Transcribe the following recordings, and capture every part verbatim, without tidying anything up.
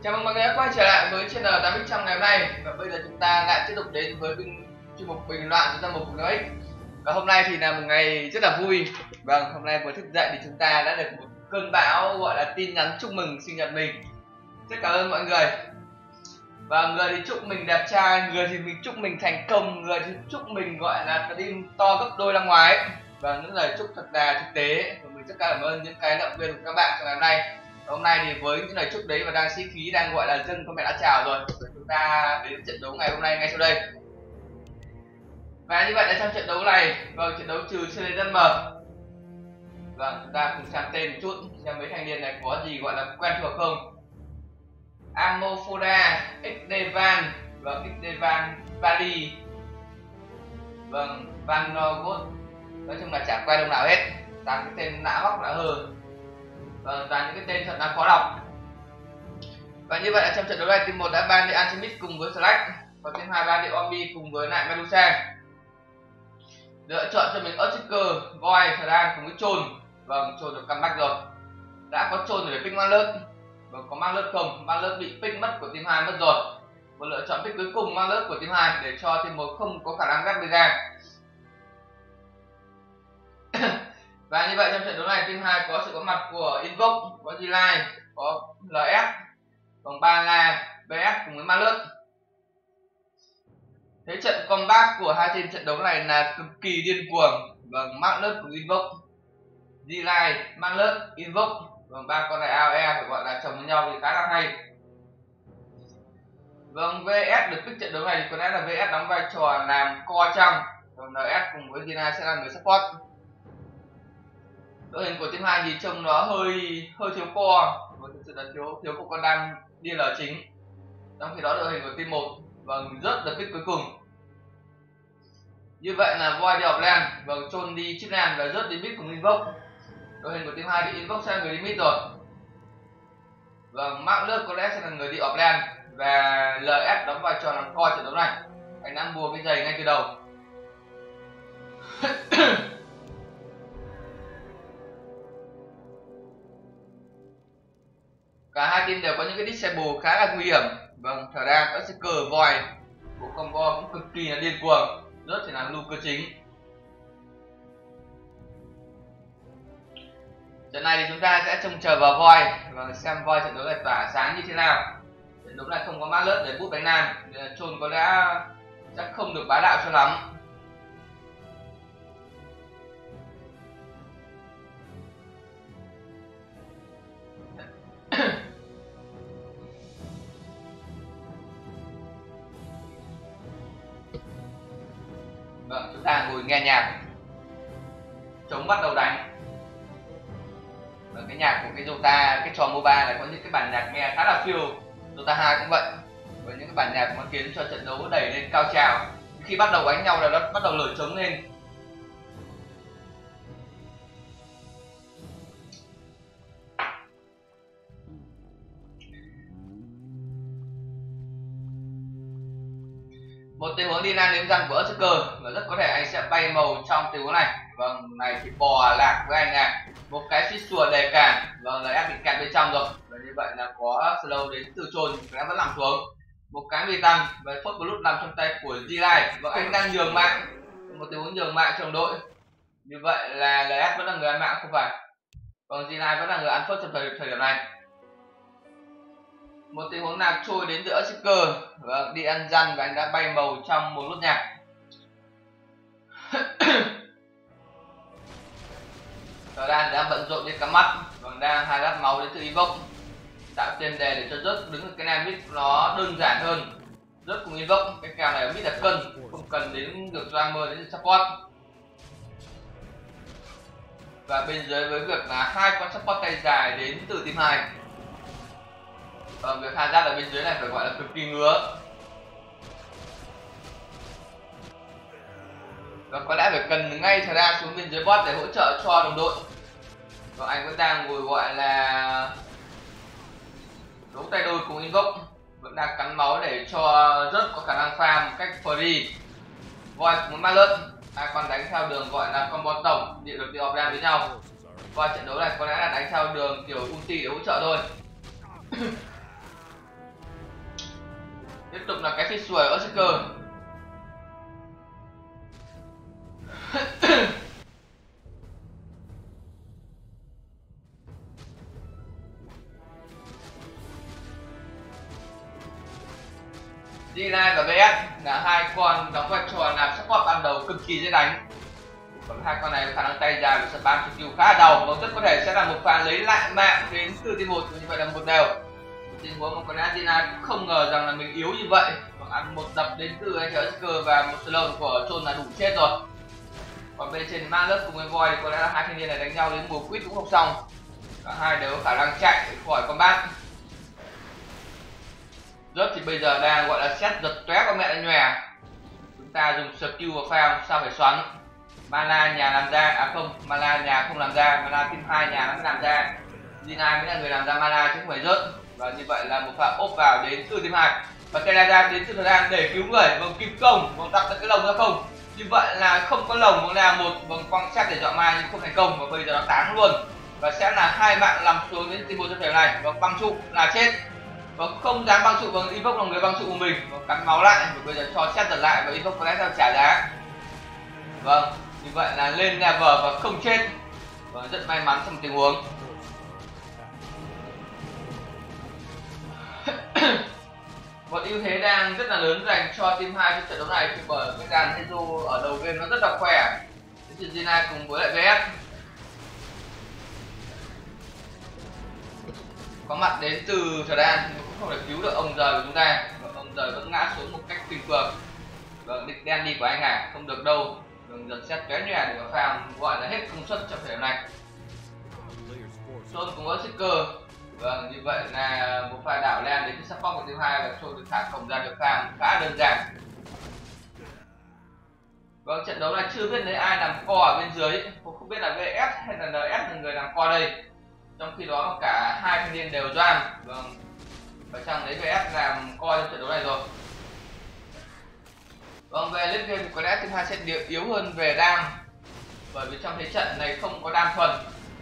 Chào mừng mọi người đã quay trở lại với channel tám x trong ngày hôm nay. Và bây giờ chúng ta lại tiếp tục đến với chuyên mục bình luận cho một cuộc nói. Và hôm nay thì là một ngày rất là vui. Vâng, hôm nay vừa thức dậy thì chúng ta đã được một cơn bão gọi là tin nhắn chúc mừng sinh nhật mình. Rất cảm ơn mọi người. Và người thì chúc mình đẹp trai, người thì mình chúc mình thành công, người thì chúc mình gọi là tim to gấp đôi năm ngoái. Và những lời chúc thật là thực tế. Và mình rất cảm ơn những cái động viên của các bạn trong ngày hôm nay. Hôm nay thì với những lời chúc đấy và đang sĩ khí đang gọi là dân con mẹ đã chào rồi, rồi chúng ta đến trận đấu ngày hôm nay ngay sau đây. Và như vậy là trong trận đấu này, vâng, trận đấu trừ xê lê dân em. Vâng, chúng ta cùng sang tên một chút xem mấy thanh niên này có gì gọi là quen thuộc không. Amorphoda, Xdevan, vâng, Xdevan, Vali, vâng, Van Nogot. Nói chung là chả quen ông nào hết, toàn cái tên lạ hoắc lạ hờ. Vâng, toàn những cái tên thật là khó đọc. Và như vậy là trong trận đấu này team một đã ban đi Artemis cùng với Slack, và team hai ban đi Ombi cùng với lại Medusa. Lựa chọn cho mình Earthseeker, Void, thời gian cùng với Trôn. Vâng, Trôn được comeback rồi. Đã có Trôn để pick Manglet. Vâng, có Manglet không? Manglet bị pick mất của team hai mất rồi. Một lựa chọn pick cuối cùng Manglet của team hai để cho team một không có khả năng ghép Mega. Và như vậy trong trận đấu này team hai có sự có mặt của Invoke, có G-Line, có lờ ép, vòng ba là bê ét cùng với Manglet. Thế trận combat của hai team trận đấu này là cực kỳ điên cuồng. Vâng, Manglet cùng Invoke, G-Line, Manglet, Invoke. Vâng, ba con này a o e phải gọi là chồng với nhau thì khá là hay. Vâng, vê ét được pick trận đấu này thì có lẽ là vê ét đóng vai trò làm co trong. Vâng, lờ ép cùng với G-Line sẽ là người support. Đội hình của team hai thì trông nó hơi hơi thiếu co, và thực sự là thiếu thiếu một con đam đê lờ chính. Trong khi đó đội hình của team một vâng rất là pick cuối cùng. Như vậy là Void đi offlane, vâng, Trôn đi chip lane và rớt đi mid cùng Invoke. Đội hình của team hai thì Invoke sẽ là người đi mid rồi. Vâng, Manglet có lẽ sẽ là người đi offlane và lờ ép đóng vai trò làm coi trận đấu này. Anh đã mua cái giày ngay từ đầu. Cả hai team đều có những cái disable khá là nguy hiểm. Vâng, thời gian Earthseeker, Void, bộ combo cũng cực kỳ là điên cuồng, rất chỉ làm lưu cơ chính. Trận này thì chúng ta sẽ trông chờ vào Void và xem Void trận đấu này tỏa sáng như thế nào. Trận đấu này không có Manglet để bút đánh nan, Trôn có lẽ chắc không được bá đạo cho lắm. Vâng, chúng ta ngồi nghe nhạc, chống bắt đầu đánh. Và cái nhạc của cái Dota, cái trò MOBA này có những cái bản nhạc nghe khá là feel. Dota hai cũng vậy, với những cái bản nhạc nó khiến cho trận đấu đẩy lên cao trào. Khi bắt đầu đánh nhau là nó bắt đầu lửa trống lên. Một tình huống đi nan nếm răng của Earthseeker và rất có thể anh sẽ bay màu trong tình huống này. Vâng, này thì bò lạc với anh à. Một cái suýt xùa đề cản, vâng, là em bị kẹt bên trong rồi. Và như vậy là có slow đến từ Trôn, em vẫn nằm xuống. Một cái bị tăng và phốt blood nằm trong tay của G-Line. Vâng, anh đang nhường mạng, một tình huống nhường mạng trong đội. Như vậy là lờ ép vẫn là người ăn mạng không phải. Còn G-Line vẫn là người ăn phốt trong thời, thời điểm này. Một tình huống nạp trôi đến từ Earthseeker, vâng, đi ăn răn và anh đã bay màu trong một nốt nhạc. Thời gian đang bận rộn đến cắm mắt, vâng, đang hai lát máu đến từ Invoke, tạo tiền đề để cho rớt đứng ở cái này mid nó đơn giản hơn. Rớt cùng Invoke, cái kèo này ở mid là cân, không cần đến được Rammer đến support. Và bên dưới với việc là hai con support tay dài đến từ team hai. Và việc Hazard ở bên dưới này phải gọi là cực kỳ ngứa. Và có lẽ phải cần ngay thời gian xuống bên dưới bot để hỗ trợ cho đồng đội. Và anh vẫn đang ngồi gọi là đấu tay đôi cùng Invoke, vẫn đang cắn máu để cho rất có khả năng farm một cách free. Void muốn Manglet, hai con đánh theo đường gọi là combo tổng, địa được đi offlane với nhau. Qua trận đấu này có lẽ là đánh theo đường kiểu ulti để hỗ trợ thôi. Tiếp tục là cái phi xuổi Berserker. đê chín và vê ét là hai con đóng vai trò làm support ban đầu cực kỳ dễ đánh. Còn hai con này khả năng tay dài và spam skill khá là giàu, và rất có thể sẽ là một pha lấy lại mạng đến từ team một, như vậy là một đều. Tình huống một con đê chín cũng không ngờ rằng là mình yếu như vậy, còn ăn một đập đến từ anh Berserker và một slow của Chôn là đủ chết rồi. Còn bên trên mang lớp cùng với Void thì có lẽ là hai thanh niên này đánh nhau đến mùa quýt cũng không xong, cả hai đều có khả năng chạy khỏi combat. Rớt thì bây giờ đang gọi là xét giật tóe con mẹ đã nhòe. Chúng ta dùng skill và farm sao phải xoắn. Mana nhà làm ra, à không, mana nhà không làm ra, mana team hai nhà nó mới làm ra. đê chín mới là người làm ra mana chứ không phải rớt. Và như vậy là một pha ốp vào đến từ team hai. Và Canada đến từ thời gian để cứu người, vâng kịp công, vâng đặt cái lồng ra không. Như vậy là không có lồng, vâng là một vâng quăng xét để dọn ma nhưng không thành công, và bây giờ nó tán luôn. Và sẽ là hai mạng nằm xuống đến team một trong thời này, và băng trụ là chết. Vâng không dám băng trụ, vâng invoke là người băng trụ của mình, vâng cắn máu lại, và bây giờ cho xét giật lại và invoke có lẽ sẽ trả giá. Vâng như vậy là lên level và không chết, và rất may mắn trong tình huống. Một ưu thế đang rất là lớn dành cho team hai trong trận đấu này, bởi cái dàn Hezo ở đầu game nó rất là khỏe. Đến từ đê chín cùng với lại vê ét có mặt đến từ thời đan nhưng cũng không thể cứu được ông rời của chúng ta, và ông rời vẫn ngã xuống một cách kinh cường. Vâng, địch đen đi của anh à, không được đâu. Đừng giật xét tóe nhòe để mà farm gọi là hết công suất trong thời điểm này. Chôn cùng với Berserker. Vâng, như vậy là một pha đảo lên đến support của team hai và Chôn được thả cổng ra được farm khá đơn giản. Vâng, trận đấu này chưa biết lấy ai làm co ở bên dưới, không biết là vê ét hay là en ét là người làm co đây. Trong khi đó cả hai thanh niên đều doan. Vâng, phải chăng lấy vê ét làm co trong trận đấu này rồi. Vâng, về late game có lẽ team hai sẽ yếu hơn về đam, bởi vì trong thế trận này không có đam thuần.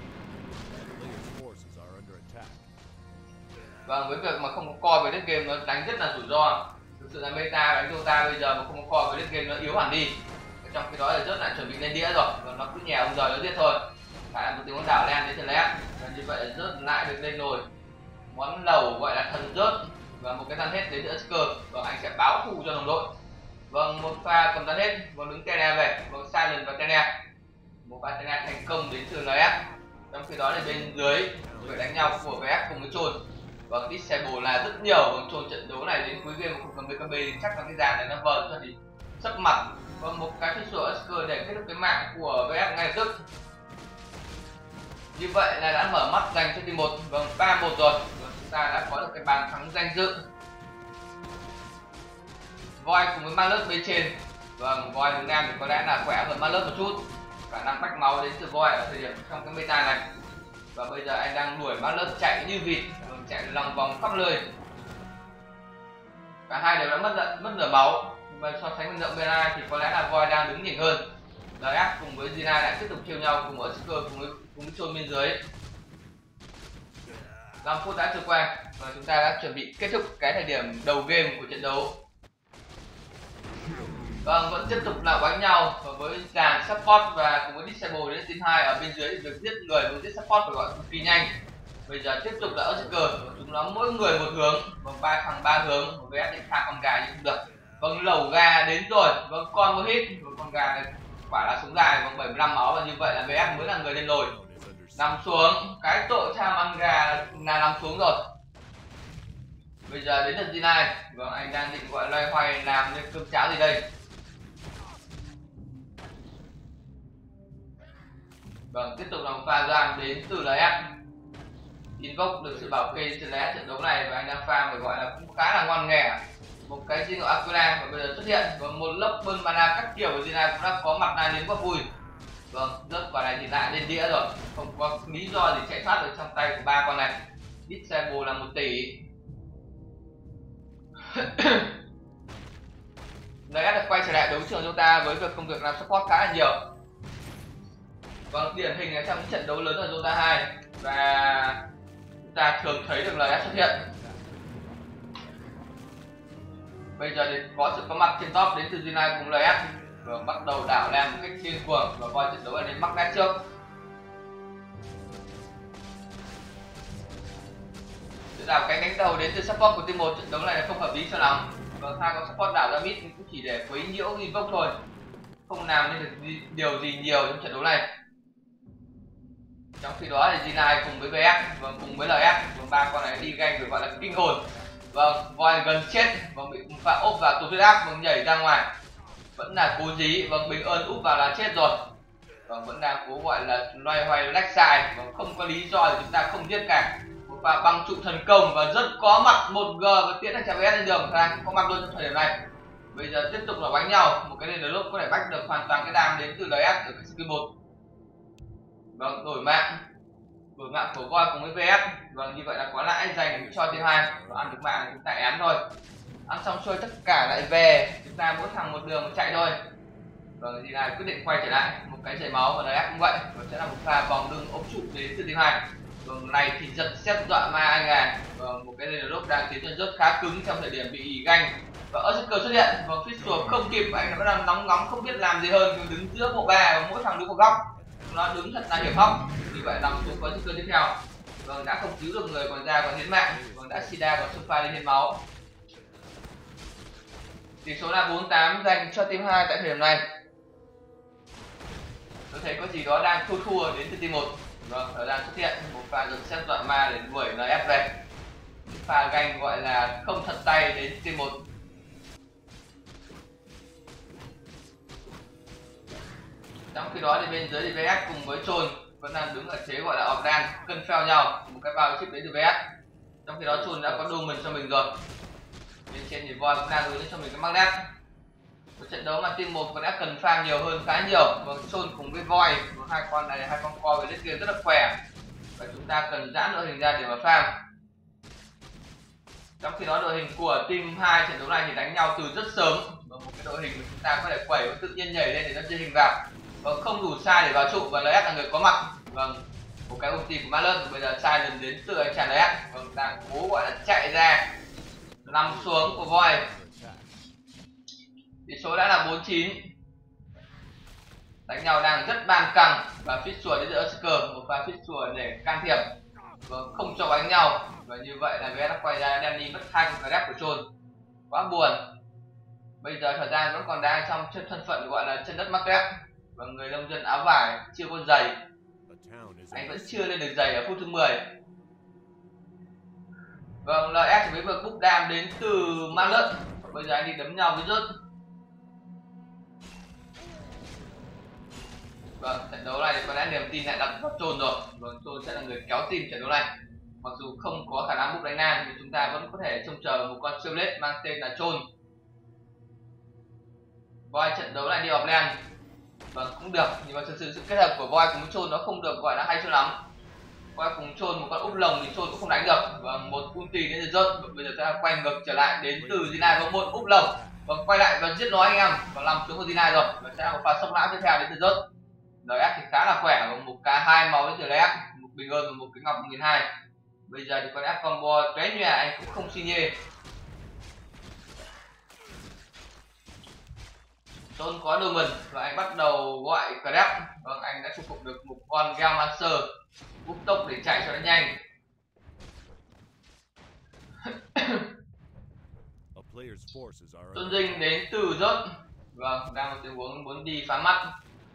Vâng, với việc mà không có coi với late game nó đánh rất là rủi ro. Thực sự là meta đánh Dota bây giờ mà không có coi với late game nó yếu hẳn đi. Trong khi đó là rất là chuẩn bị lên đĩa rồi, và nó cứ nhè ông rời nó giết thôi. Phải là một tiếng con đảo lên đến từ lép, và như vậy là rớt lại được lên nồi. Món lẩu gọi là thần rớt, và một cái răn hết đến từ Berserker, và anh sẽ báo thù cho đồng đội. Vâng, một pha cầm răn hết, vâng đứng Tena về, vâng Silent và Tena. Một pha Tena thành công đến từ lép. Trong khi đó là bên dưới phải đánh nhau của vê ét cùng với Chôn. Vâng, disable là rất nhiều, vâng Chôn trận đấu này đến cuối game không cầm bê ca bê thì chắc là cái dàn này nó vờn cho thì sấp mặt. Vâng, một cái phi sủa Berserker để kết thúc cái mạng của vê ét ngay lập tức. Như vậy là đã mở mắt dành cho team một, vâng ba một rồi, và chúng ta đã có được cái bàn thắng danh dự. Void cùng với Malus bên trên, vâng Void hướng nam thì có lẽ là khỏe hơn Malus một chút, khả năng bách máu đến từ Void ở thời điểm trong cái meta này. Và bây giờ anh đang đuổi Malus chạy như vịt, vâng, chạy lòng vòng khắp nơi. Cả hai đều đã mất giận, mất nửa máu, và so sánh với lượng bên ai thì có lẽ là Void đang đứng nhỉnh hơn. đê ét cùng với đê chín lại tiếp tục trêu nhau cùng với Berserker cùng với cùng với Chôn bên dưới. năm phút đã trôi qua và chúng ta đã chuẩn bị kết thúc cái thời điểm đầu game của trận đấu. Vâng, vẫn tiếp tục là đánh nhau và với dàn support và cùng với disable đến team hai ở bên dưới thì việc giết người với giết support phải gọi cực kỳ nhanh. Bây giờ tiếp tục là Berserker, chúng nó mỗi người một hướng, vâng ba thằng ba hướng, một vê ét định thang con gà nhưng không được. Vâng lẩu gà đến rồi, vâng con một hit, một con gà này quả là súng dài, vâng bảy mươi lăm máu, và như vậy là vê ét mới là người lên nồi. Nằm xuống, cái tội tham ăn gà là nằm xuống rồi. Bây giờ đến lượt đê chín, vâng anh đang định gọi loay hoay làm nên cơm cháo gì đây. Vâng, tiếp tục là một pha giam đến từ lờ ép. Invoke được sự bảo kê trên lờ ép trận đấu này và anh đang pha phải gọi là cũng khá là ngon nghẻ. Một cái Dino Aquila và bây giờ xuất hiện và một lớp bơn mana các kiểu của Dino cũng đã có mặt này đến quá vui. Vâng, rớt quả này thì lại lên đĩa rồi, không có lý do gì chạy thoát được trong tay của ba con này. Disable là một tỷ. lờ ép được quay trở lại đấu trường Dota với việc công việc làm support khá là nhiều. Vâng, điển hình là trong những trận đấu lớn ở Dota hai và chúng ta thường thấy được lờ ép xuất hiện. bây giờ thì có sự có mặt trên top đến từ giê chín cùng lờ ép và bắt đầu đảo làm một cách điên cuồng và voi trận đấu ở đến mắc nét trước. Sự đảo cánh đánh đầu đến từ support của team một, trận đấu này là không hợp lý cho lắm. Và hai con support đảo ra mid cũng chỉ để quấy nhiễu invoke thôi, không làm nên được điều gì nhiều trong trận đấu này. Trong khi đó thì giê chín cùng với vê ép và cùng với lờ ép và ba con này đi ganh được gọi là kinh hồn. Vâng, voi gần chết và bị phạm ốp vào tụt huyết áp và nhảy ra ngoài. Vẫn là cố dí, vâng, bình ơn úp vào là chết rồi. Vâng, vẫn đang cố gọi là loay hoay lách sai và không có lý do để chúng ta không giết cả. Một pha băng trụ thần công và rất có mặt một G và tiến hành chạm ép lên đường đang có mặt luôn trong thời điểm này. Bây giờ tiếp tục là đánh nhau, một cái này là lúc có thể bắt được hoàn toàn cái đam đến từ lờ ép ở cái skill một. Vâng, đổi mạng. Đổi mạng của voi cùng với vê ép. Vâng, như vậy là có lãi dành cho team hai và ăn được mạng chúng ta ém thôi. Ăn xong xuôi tất cả lại về, chúng ta mỗi thằng một đường chạy thôi. Vâng, thì là quyết định quay trở lại một cái chảy máu và lờ ép cũng vậy, và sẽ là một pha vòng lưng ốp trụ đến từ team hai. Vâng, này thì giật xét dọa ma anh à. Vâng, một cái này là lúc đang tiến chân rất khá cứng trong thời điểm bị ganh và Berserker xuất hiện. Vâng, Fischl không kịp, anh vẫn đang nóng ngóng không biết làm gì hơn, đứng giữa bộ ba và mỗi thằng đứng một góc, nó đứng thật là hiểm hóc. Vì vậy nằm xuống Berserker tiếp theo. Vâng, đã không cứu được người còn ra còn hiến mạng. Vâng, đã Sida còn xung pha lên hiến máu. Tỷ số là bốn tám dành cho team hai tại thời điểm này. Tôi thấy có gì đó đang thua thua đến từ team một. Vâng, ở đang xuất hiện một pha giật xét dọa ma để đuổi lờ ép về. Pha ganh gọi là không thật tay đến team một. Trong khi đó thì bên dưới thì vê ét cùng với Trôn vẫn đang đứng ở thế gọi là off đan cân pheo nhau, một cái vào chip đến từ vê ét. Trong khi đó Trôn đã có Doom cho mình rồi. Bên trên thì voi cũng đang hướng cho mình cái magnet. Một trận đấu mà team một vẫn đã cần farm nhiều hơn khá nhiều. Và Trôn cùng với voi, hai con này hai con coi với lết game rất là khỏe và chúng ta cần giãn đội hình ra để mà farm. Trong khi đó đội hình của team hai trận đấu này thì đánh nhau từ rất sớm và một cái đội hình mà chúng ta có thể quẩy và tự nhiên nhảy lên để nó chơi hình vào và không đủ sai để vào trụ và lờ ép là người có mặt. Vâng, một cái ulti của Malus bây giờ sai lần đến từ anh chàng lờ ép. Vâng, đang cố gọi là chạy ra nằm xuống của voi. Tỷ số đã là bốn chín. Đánh nhau đang rất ban căng và Fischl đến từ Berserker, một pha Fischl để can thiệp và không cho đánh nhau. Và như vậy là vê ét đã quay ra đem đi mất hai con grab của Trôn. Quá buồn. Bây giờ thời gian vẫn còn đang trong thân phận gọi là chân đất mắc ghép và người nông dân áo vải chưa có giày. Anh vẫn chưa lên được giày ở phút thứ mười. Vâng, lờ ép thì mới vừa cúp đam đến từ Malus. Bây giờ anh đi đấm nhau với rớt. Vâng, trận đấu này có lẽ niềm tin lại đặt vào Trôn rồi. Vâng, Trôn sẽ là người kéo team trận đấu này. Mặc dù không có khả năng búp đánh nam thì chúng ta vẫn có thể trông chờ một con siêu lết mang tên là Trôn. Voi trận đấu này đi offlane. Vâng, cũng được, nhưng mà thực sự sự kết hợp của voi cùng với Trôn nó không được gọi là hay cho lắm. Voi cùng Trôn một con úp lồng thì Trôn cũng không đánh được. Và một ulti đến từ rớt. Bây giờ ta quay ngược trở lại đến từ giê chín và một úp lồng. Và quay lại và giết nó anh em và làm xuống của giê chín rồi. Và sẽ là một pha sốc não tiếp theo đến từ rớt. lờ ép thì khá là khỏe và một cái hai máu đến từ lờ ép, một bình ơn và một cái ngọc một nghìn hai trăm. Bây giờ thì con ép combo tóe nhòe anh cũng không xin nhê. Trôn có Doom và anh bắt đầu gọi grab. Vâng, anh đã chụp phục được một con Gelmancer bút tốc để chạy cho nó nhanh. Trôn Dinh đến từ rớt. Vâng, đang một tình huống muốn đi phá mắt.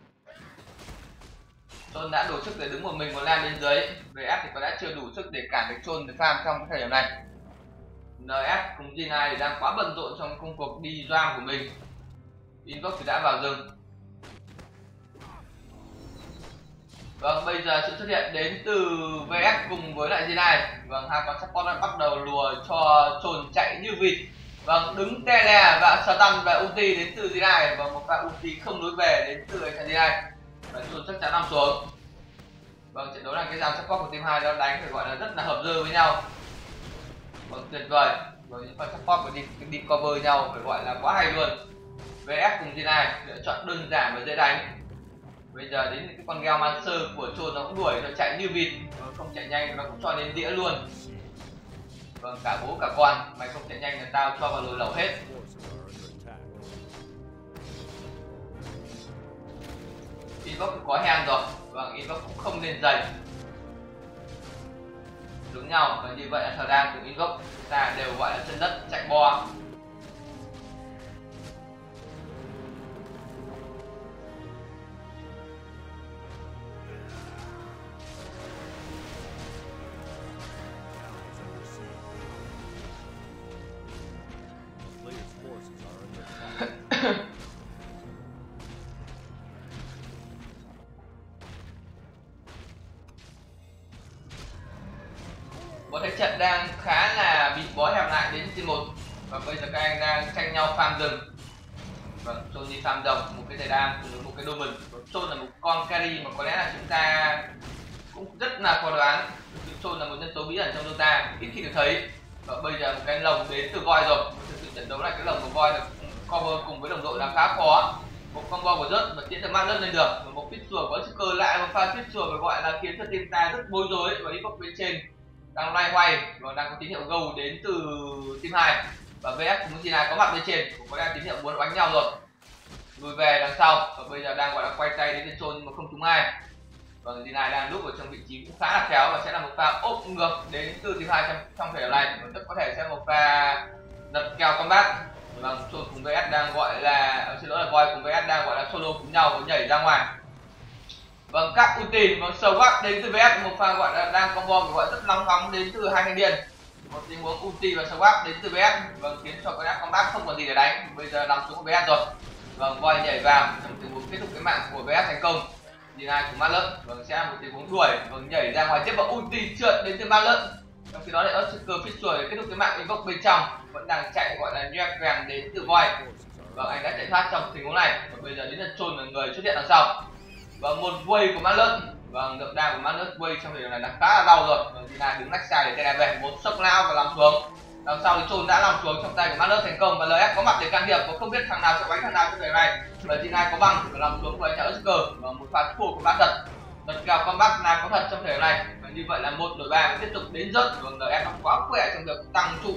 Trôn đã đủ sức để đứng một mình một lan bên dưới. vê ép thì có lẽ chưa đủ sức để cản được Trôn để farm trong cái thời điểm này. lờ ép cùng giê chín thì đang quá bận rộn trong công cuộc đi doang của mình. Invoke thì đã vào rừng. Vâng, bây giờ sự xuất hiện đến từ vê ét cùng với lại giê chín. Vâng, hai con support đã bắt đầu lùa cho Trôn chạy như vịt. Vâng, đứng tele và stun và ulti đến từ giê chín và một pha ulti không đối về đến từ anh chàng giê chín. Và Trôn chắc chắn nằm xuống. Vâng, trận đấu là cái dàn support của team hai đã đánh phải gọi là rất là hợp dơ với nhau. Vâng, tuyệt vời. Với những pha support và đi, đi cover nhau phải gọi là quá hay luôn. vê ét cùng giê chín lựa chọn đơn giản và dễ đánh. Bây giờ đến cái con Gelmancer của Trôn nó cũng đuổi, nó chạy như vịt, nó không chạy nhanh, nó cũng cho đến đĩa luôn. Vâng, cả bố cả con, mày không chạy nhanh là tao cho vào lồi lẩu hết. Invoke có hand rồi, vâng, Invoke cũng không nên dày. Đúng nhau, và như vậy là thời gian của Invoke chúng ta đều gọi là chân đất chạy bo. Một cái trận đang khá là bị bó hẹp lại đến trên một, và bây giờ các anh đang tranh nhau farm rừng. Vâng, Chôn đi farm rồng, một cái thầy đam cùng với một cái Domin. Chôn là một con carry mà có lẽ là chúng ta cũng rất là khó đoán. Chôn là một nhân tố bí ẩn trong Dota, ít khi được thấy. Và bây giờ một cái lồng đến từ voi rồi. Thực sự trận đấu này cái lồng của voi được cover cùng với đồng đội là khá khó. Một combo của rớt và tiến từ mang rớt lên được, và một pit sùa có cơ lại một pha pit sùa phải gọi là khiến cho team ta rất bối rối. Và đi bốc bên trên đang loay hoay và đang có tín hiệu go đến từ team hai, và vê ét muốn gì này có mặt bên trên cũng có đang tín hiệu muốn đánh nhau rồi, lùi về đằng sau, và bây giờ đang gọi là quay tay đến trên Chôn nhưng mà không trúng ai. Và Di này đang lúc ở trong vị trí cũng khá là khéo và sẽ là một pha ốp ngược đến từ team hai trong trong thời điểm này, và rất có thể sẽ một pha giật kèo combat. Vâng, Chôn cùng vê ét đang gọi là xin lỗi là voi cùng vê ét đang gọi là solo cùng nhau và nhảy ra ngoài. Vâng, các ulti, vâng, Swap đến từ vê ét, một pha gọi là đang combo gọi rất nóng nóng đến từ hai thanh niên. Một tình huống ulti và Swap đến từ vê ét, vâng, khiến cho cái combat không còn gì để đánh. Bây giờ nằm xuống của vê ét rồi. Vâng, voi nhảy vào trong tình huống kết thúc cái mạng của vê ét thành công. Di này cùng Mát Lợn, vâng, sẽ một tình huống đuổi, vâng, nhảy ra ngoài tiếp và ulti trượt đến từ Mát Lợn. Trong khi đó lại Earthshaker Fisher để kết thúc cái mạng Invoke bên trong, vẫn đang chạy gọi là nhẹ vàng đến từ voi. Vâng, anh đã chạy thoát trong tình huống này, và bây giờ đến lượt Chôn là người xuất hiện đằng sau. Và một quay của Mát Lợn, vâng, lượng đam của Mát Lợn quay trong thời điểm này là khá là đau rồi. Vâng, Di này đứng lách sai để tay này về, một sốc lao và nằm xuống. Đằng sau thì Chôn đã nằm xuống trong tay của Mát Lợn thành công, và lờ ép có mặt để can thiệp, và không biết thằng nào sẽ đánh thằng nào trong thời điểm này. Và Di này có băng và nằm xuống của anh Earthshaker, và một pha thua của Bát Thật. Đợt kèo combat là có thật trong thời điểm này, và như vậy là một đội ba tiếp tục đến rớt. Vâng, lờ ép nó quá khỏe trong việc tăng trụ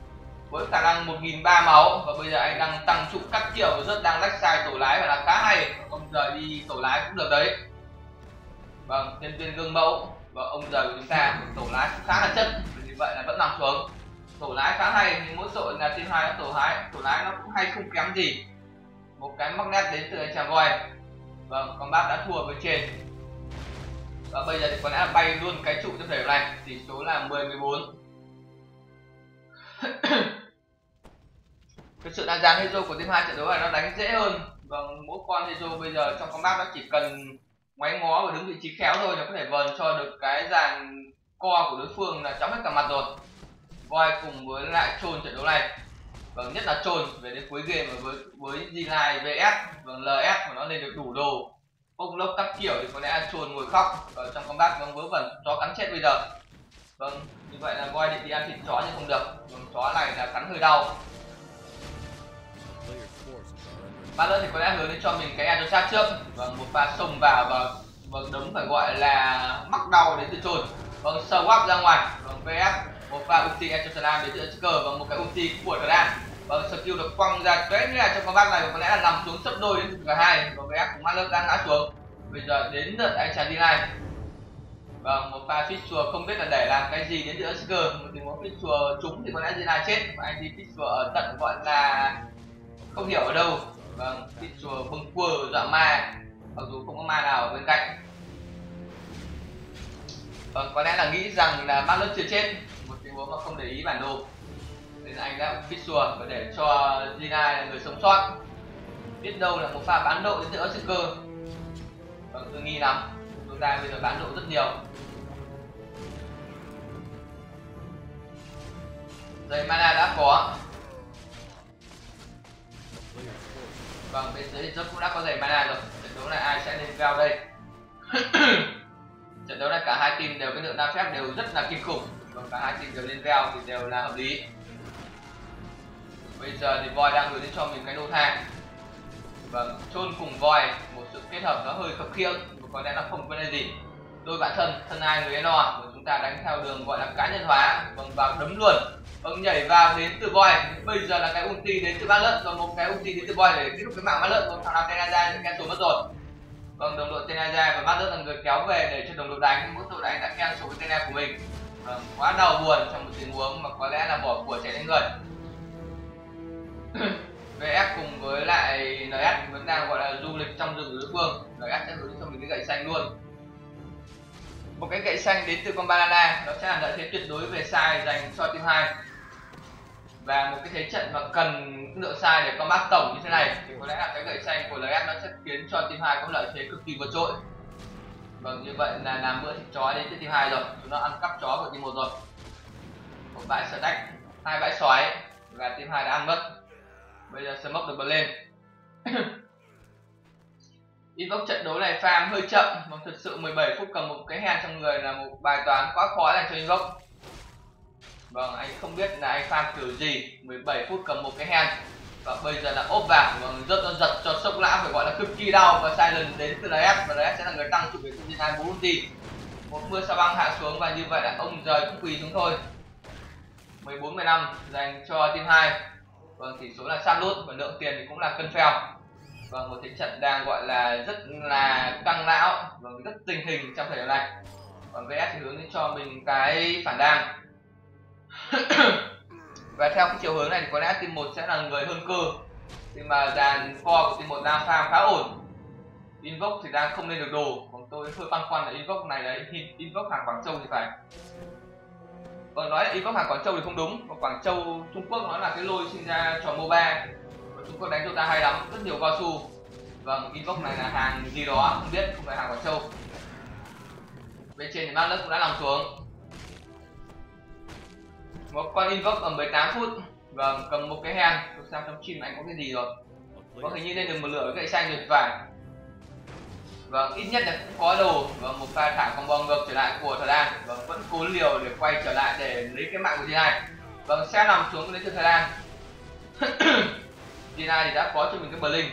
với khả năng một nghìn ba trăm máu, và bây giờ anh đang tăng trụ cắt kiểu và rớt đang lách sai tổ lái và là khá hay. Ông rời đi tổ lái cũng được đấy. Vâng, nhân viên gương mẫu và ông rời của chúng ta tổ lái cũng khá là chất, vì vậy là vẫn nằm xuống. Tổ lái khá hay, nhưng mỗi tội là team hai tổ lái tổ lái nó cũng hay không kém gì. Một cái magnet đến từ anh chàng voi. Vâng, combat đã thua với trên. Và bây giờ thì có lẽ là bay luôn cái trụ trong thời điểm này, tỷ số là mười mười bốn. Cái sự đa dạng hero của team hai trận đấu này nó đánh dễ hơn. Vâng, mỗi con hero bây giờ trong combat nó chỉ cần ngoáy ngó và đứng vị trí khéo thôi là có thể vờn cho được cái dàn co của đối phương là chóng hết cả mặt rồi. Voi cùng với lại Chôn trận đấu này, vâng, nhất là Chôn về đến cuối game với với G-Line vê ét, vâng, lờ ép của nó lên được đủ đồ bông lốc các kiểu thì có lẽ là Chôn ngồi khóc ở trong combat, vâng, vớ vẩn chó cắn chết bây giờ. Vâng, như vậy là voi định đi ăn thịt chó nhưng không được, vâng, chó này là cắn hơi đau. Bát Lợn thì có lẽ hướng đến cho mình cái aero sát trước, vâng, một pha xông vào và vâng, đấm phải gọi là mắc đau đến từ Chôn. Vâng, Swap ra ngoài, vâng, vê ét một pha ulti Echosalam đến từ Earthshaker và một cái ulti của Dradan. Vâng, skill được quăng ra tuét như là trong combat này, có lẽ là nằm xuống sấp đôi đến từ cả hai, và vê ét cũng Mát Lợn đang ngã xuống. Bây giờ đến lượt anh chàng đi này. Vâng, một pha Fisher không biết là để làm cái gì đến từ Earthshaker, một tình huống Fisher trúng thì có lẽ Di chết, và anh đi Fisher ở tận gọi là không hiểu ở đâu. Vâng, Fisher bưng quơ dọa ma, mặc dù không có ma nào ở bên cạnh. Vâng, có lẽ là nghĩ rằng là Mát Lợn chưa chết, một tình huống mà không để ý bản đồ, nên anh đã Fisher và để cho Gina là người sống sót. Biết đâu là một pha bán độ đến từ Earthshaker. Vâng, tôi nghi lắm, chúng ta bây giờ bán độ rất nhiều. Dây mana đã có. Vâng, bên dưới thì rất cũng đã có giày mana rồi. Trận đấu này ai sẽ lên vào đây? Trận đấu này cả hai team đều cái lượng đam phép đều rất là kinh khủng. Vâng, cả hai team đều lên vào thì đều là hợp lý. Bây giờ thì voi đang hướng đến cho mình cái đô thang. Vâng, Chôn cùng voi một sự kết hợp nó hơi khập khiễng, có lẽ là không có gì. Đôi bạn thân, thân ai người ấy no, chúng chúng ta đánh theo đường gọi là cá nhân hóa, vâng, vào đấm luôn, vâng, nhảy vào đến từ voi. Bây giờ là cái ulti đến từ Mát Lợn và một cái ulti đến từ voi để kết thúc cái mạng Mát Lợn. Vâng, thằng nào Tenaza đã cancel mất rồi. Vâng, đồng đội Tenaza và Mát Lợn là người kéo về để cho đồng đội đánh, mỗi đội đánh đã cancel cái Tena của mình. Vâng, quá đau buồn trong một tình huống mà có lẽ là bỏ của chạy lên người. vê ép cùng với lại en ét vẫn đang gọi là du lịch trong rừng của đối phương. en ét sẽ hướng cho mình cái gậy xanh luôn. Một cái gậy xanh đến từ con banana, nó sẽ là lợi thế tuyệt đối về sai dành cho team hai. Và một cái thế trận mà cần lượng sai để combat tổng như thế này thì có lẽ là cái gậy xanh của en ét nó sẽ khiến cho team hai có lợi thế cực kỳ vượt trội. Vâng, như vậy là làm bữa thịt chó đến từ team hai rồi, chúng nó ăn cắp chó của team một rồi. Một bãi stack, hai bãi xoáy và team hai đã ăn mất. Bây giờ smoke được bật lên. Invoke trận đấu này farm hơi chậm, mà thực sự mười bảy phút cầm một cái hand trong người là một bài toán quá khó dành cho Invoke. Vâng, anh không biết là anh farm kiểu gì, mười bảy phút cầm một cái hand và bây giờ là ốp vào, vâng, rất là giật cho sốc lã phải gọi là cực kỳ đau. Và silent đến từ en ét và en ét sẽ là người tăng chủ về công hai bốn ulti. Một mưa sao băng hạ xuống và như vậy là ông rời cũng quỳ xuống thôi. mười bốn mười lăm dành cho team hai. Vâng, tỷ số là sát lút và lượng tiền thì cũng là cân phèo. Vâng, một thế trận đang gọi là rất là căng não, vâng, rất tình hình trong thời điểm này. Còn vê ét thì hướng đến cho mình cái phản đam. Và theo cái chiều hướng này thì có lẽ team một sẽ là người hơn cơ. Nhưng mà dàn core của team một đang farm khá ổn. Invoke thì đang không lên được đồ, còn tôi hơi băn khoăn là Invoke này đấy, Invoke hàng Quảng Châu thì phải. Còn nói là Invoke hàng Quảng Châu thì không đúng, còn Quảng Châu Trung Quốc nói là cái lôi sinh ra trò MOBA. Trung Quốc đánh Dota hay lắm, rất nhiều cao su. Vâng, Invoke này là hàng gì đó không biết, không phải hàng Quảng Châu. Bên trên thì Mát Lợn cũng đã nằm xuống. Một con Invoke ở mười tám phút. Vâng, cầm một cái hand. Tôi xem trong chim anh có cái gì rồi. Có hình như lên được một lửa gậy xanh rồi phải. Vâng, ít nhất là cũng có đồ. Vâng, một pha thả combo ngược trở lại của Thời Lan. Vâng, vẫn cố liều để quay trở lại để lấy cái mạng của team này. Vâng, sẽ nằm xuống đến từ Thời Lan. team hai thì đã có cho mình cái Blink.